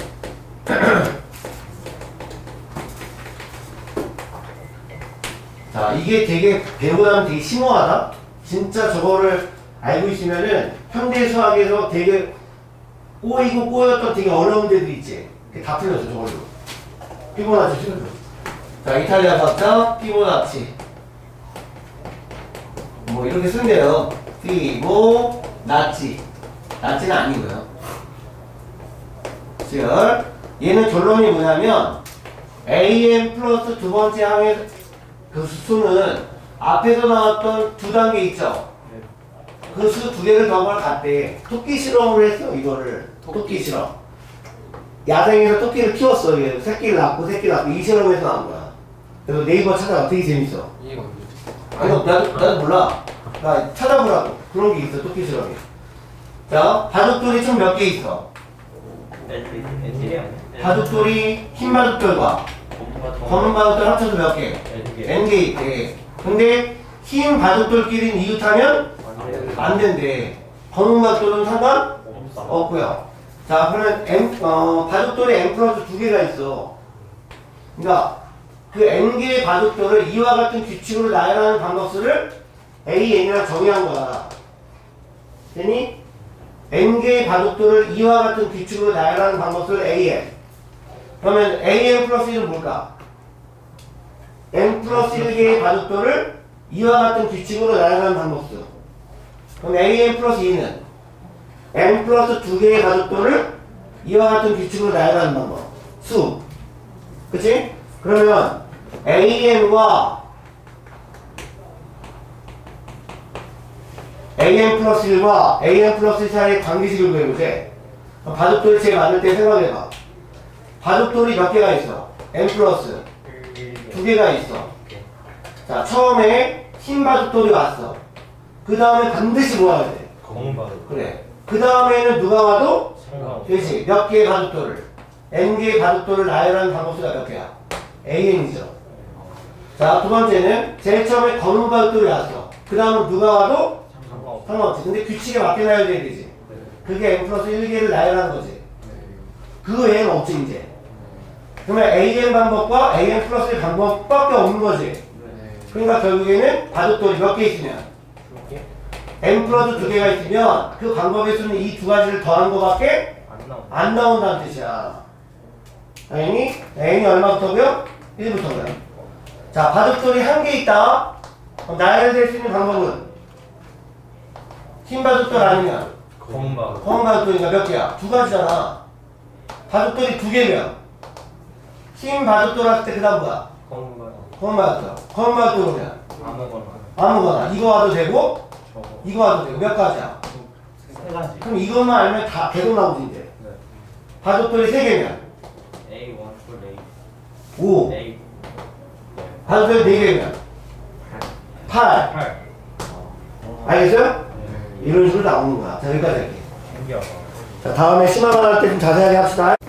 자, 이게 되게 배우고 나면 되게 심오하다? 진짜 저거를 알고 있으면은 현대 수학에서 되게 꼬이고 꼬였던 되게 어려운 데도 있지. 다 풀렸어, 저걸로. 피보나치 수열. 자, 이탈리아 박사, 피보나치. 뭐, 이렇게 쓰면 돼요. 피보나치. 나치는 아니고요. 수열. 얘는 결론이 뭐냐면, 에이엔 플러스 두 번째 항의 그 수는 앞에서 나왔던 두 단계 있죠? 그 수 두 개를 더한 걸 같대. 토끼 실험을 했어, 이거를. 토끼, 토끼 실험. 야생에서 토끼를 키웠어. 얘. 새끼를 낳고, 새끼를 낳고. 이 실험에서 나온 거야. 그래서 네이버 찾아봐. 되게 재밌어. 이해가 안 돼. 아니, 나도, 나도 몰라. 나 찾아보라고. 그런 게 있어, 토끼 실험이. 자, 바둑돌이 총 몇 개 있어? 엔트리 아니야? 바둑돌이 흰 바둑돌과 검은 바둑돌 합쳐서 몇 개? 엔 개 있대. 근데 흰 바둑돌끼리는 이웃하면 안 된대. 검은 바둑돌은 상관 없고요. 자, 그러면 M, 어, 바둑돌이 M 플러스 두 개가 있어. 그러니까 그 엔 개의 바둑돌을 이와 같은 규칙으로 나열하는 방법수를 에이엔이라 정의한 거야. 되니? 엔 개의 바둑돌을 이와 같은 규칙으로 나열하는 방법수를 에이엔. 그러면 에이엔 플러스 일은 뭘까? N 플러스 일 개의 바둑돌을 이와 같은 규칙으로 나열하는 방법수. 그럼 에이엔 플러스 이는 N 플러스 두 개의 바둑돌을 이와 같은 규칙으로 나열하는 방법. 수. 그치? 그러면 에이엔과 에이엔 플러스 일과 에이엔 플러스 일 사이의 관계식을 구해보세. 바둑돌이 제일 많을 때 생각해봐. 바둑돌이 몇 개가 있어? N 플러스 두 개가 있어. 자, 처음에 흰 바둑돌이 왔어. 그 다음에 반드시 뭐 와야 돼? 검은 바둑. 그래. 그 다음에는 누가 와도 상관. 되지. 몇 개의 바둑돌을. N 개의 바둑돌을 나열하는 방법수가 몇 개야? 에이엔이죠. 자, 두 번째는 제일 처음에 검은 바둑돌이 왔어. 그 다음은 누가 와도 상관없어. 상관없지. 근데 규칙에 맞게 나열돼야 되지. 그게 N 플러스 일 개를 나열하는 거지. 그 외에는 없지, 이제. 그러면 에이엔 방법과 에이엔 플러스 일 방법밖에 없는 거지. 그러니까 결국에는 바둑돌이 몇 개 있으면 N 플러스 두 개가 있으면 그 방법의 수는 이 두 가지를 더한 거밖에 안 나와. 안 나온다는 뜻이야. 당연히 N이 얼마부터고요? 일부터고요. 자, 바둑돌이 한 개 있다. 그럼 나열될 수 있는 방법은 흰 바둑돌 아니면 검은 바둑. 검은 바둑돌이니까 몇 개야? 두 가지잖아. 바둑돌이 두 개면 흰 바둑돌 할 때 그 다음 뭐야? 검은 바둑. 검은 바둑돌. 검은 바둑돌이면 아무거나. 아무거나 이거 와도 되고 저거. 이거 와도 되고 몇 가지야? 세 가지. 그럼 이것만 알면 다 계속 나오지 이제. 네. 바둑돌이 세 개면 에이 일, 이, 오. 에이 바둑돌이 네 개면 팔. 팔. 알겠어요? 네. 이런 식으로 나오는 거야. 자, 여기까지 할게. 신기하다. 자, 다음에 심화반 할 때 좀 자세하게 합시다.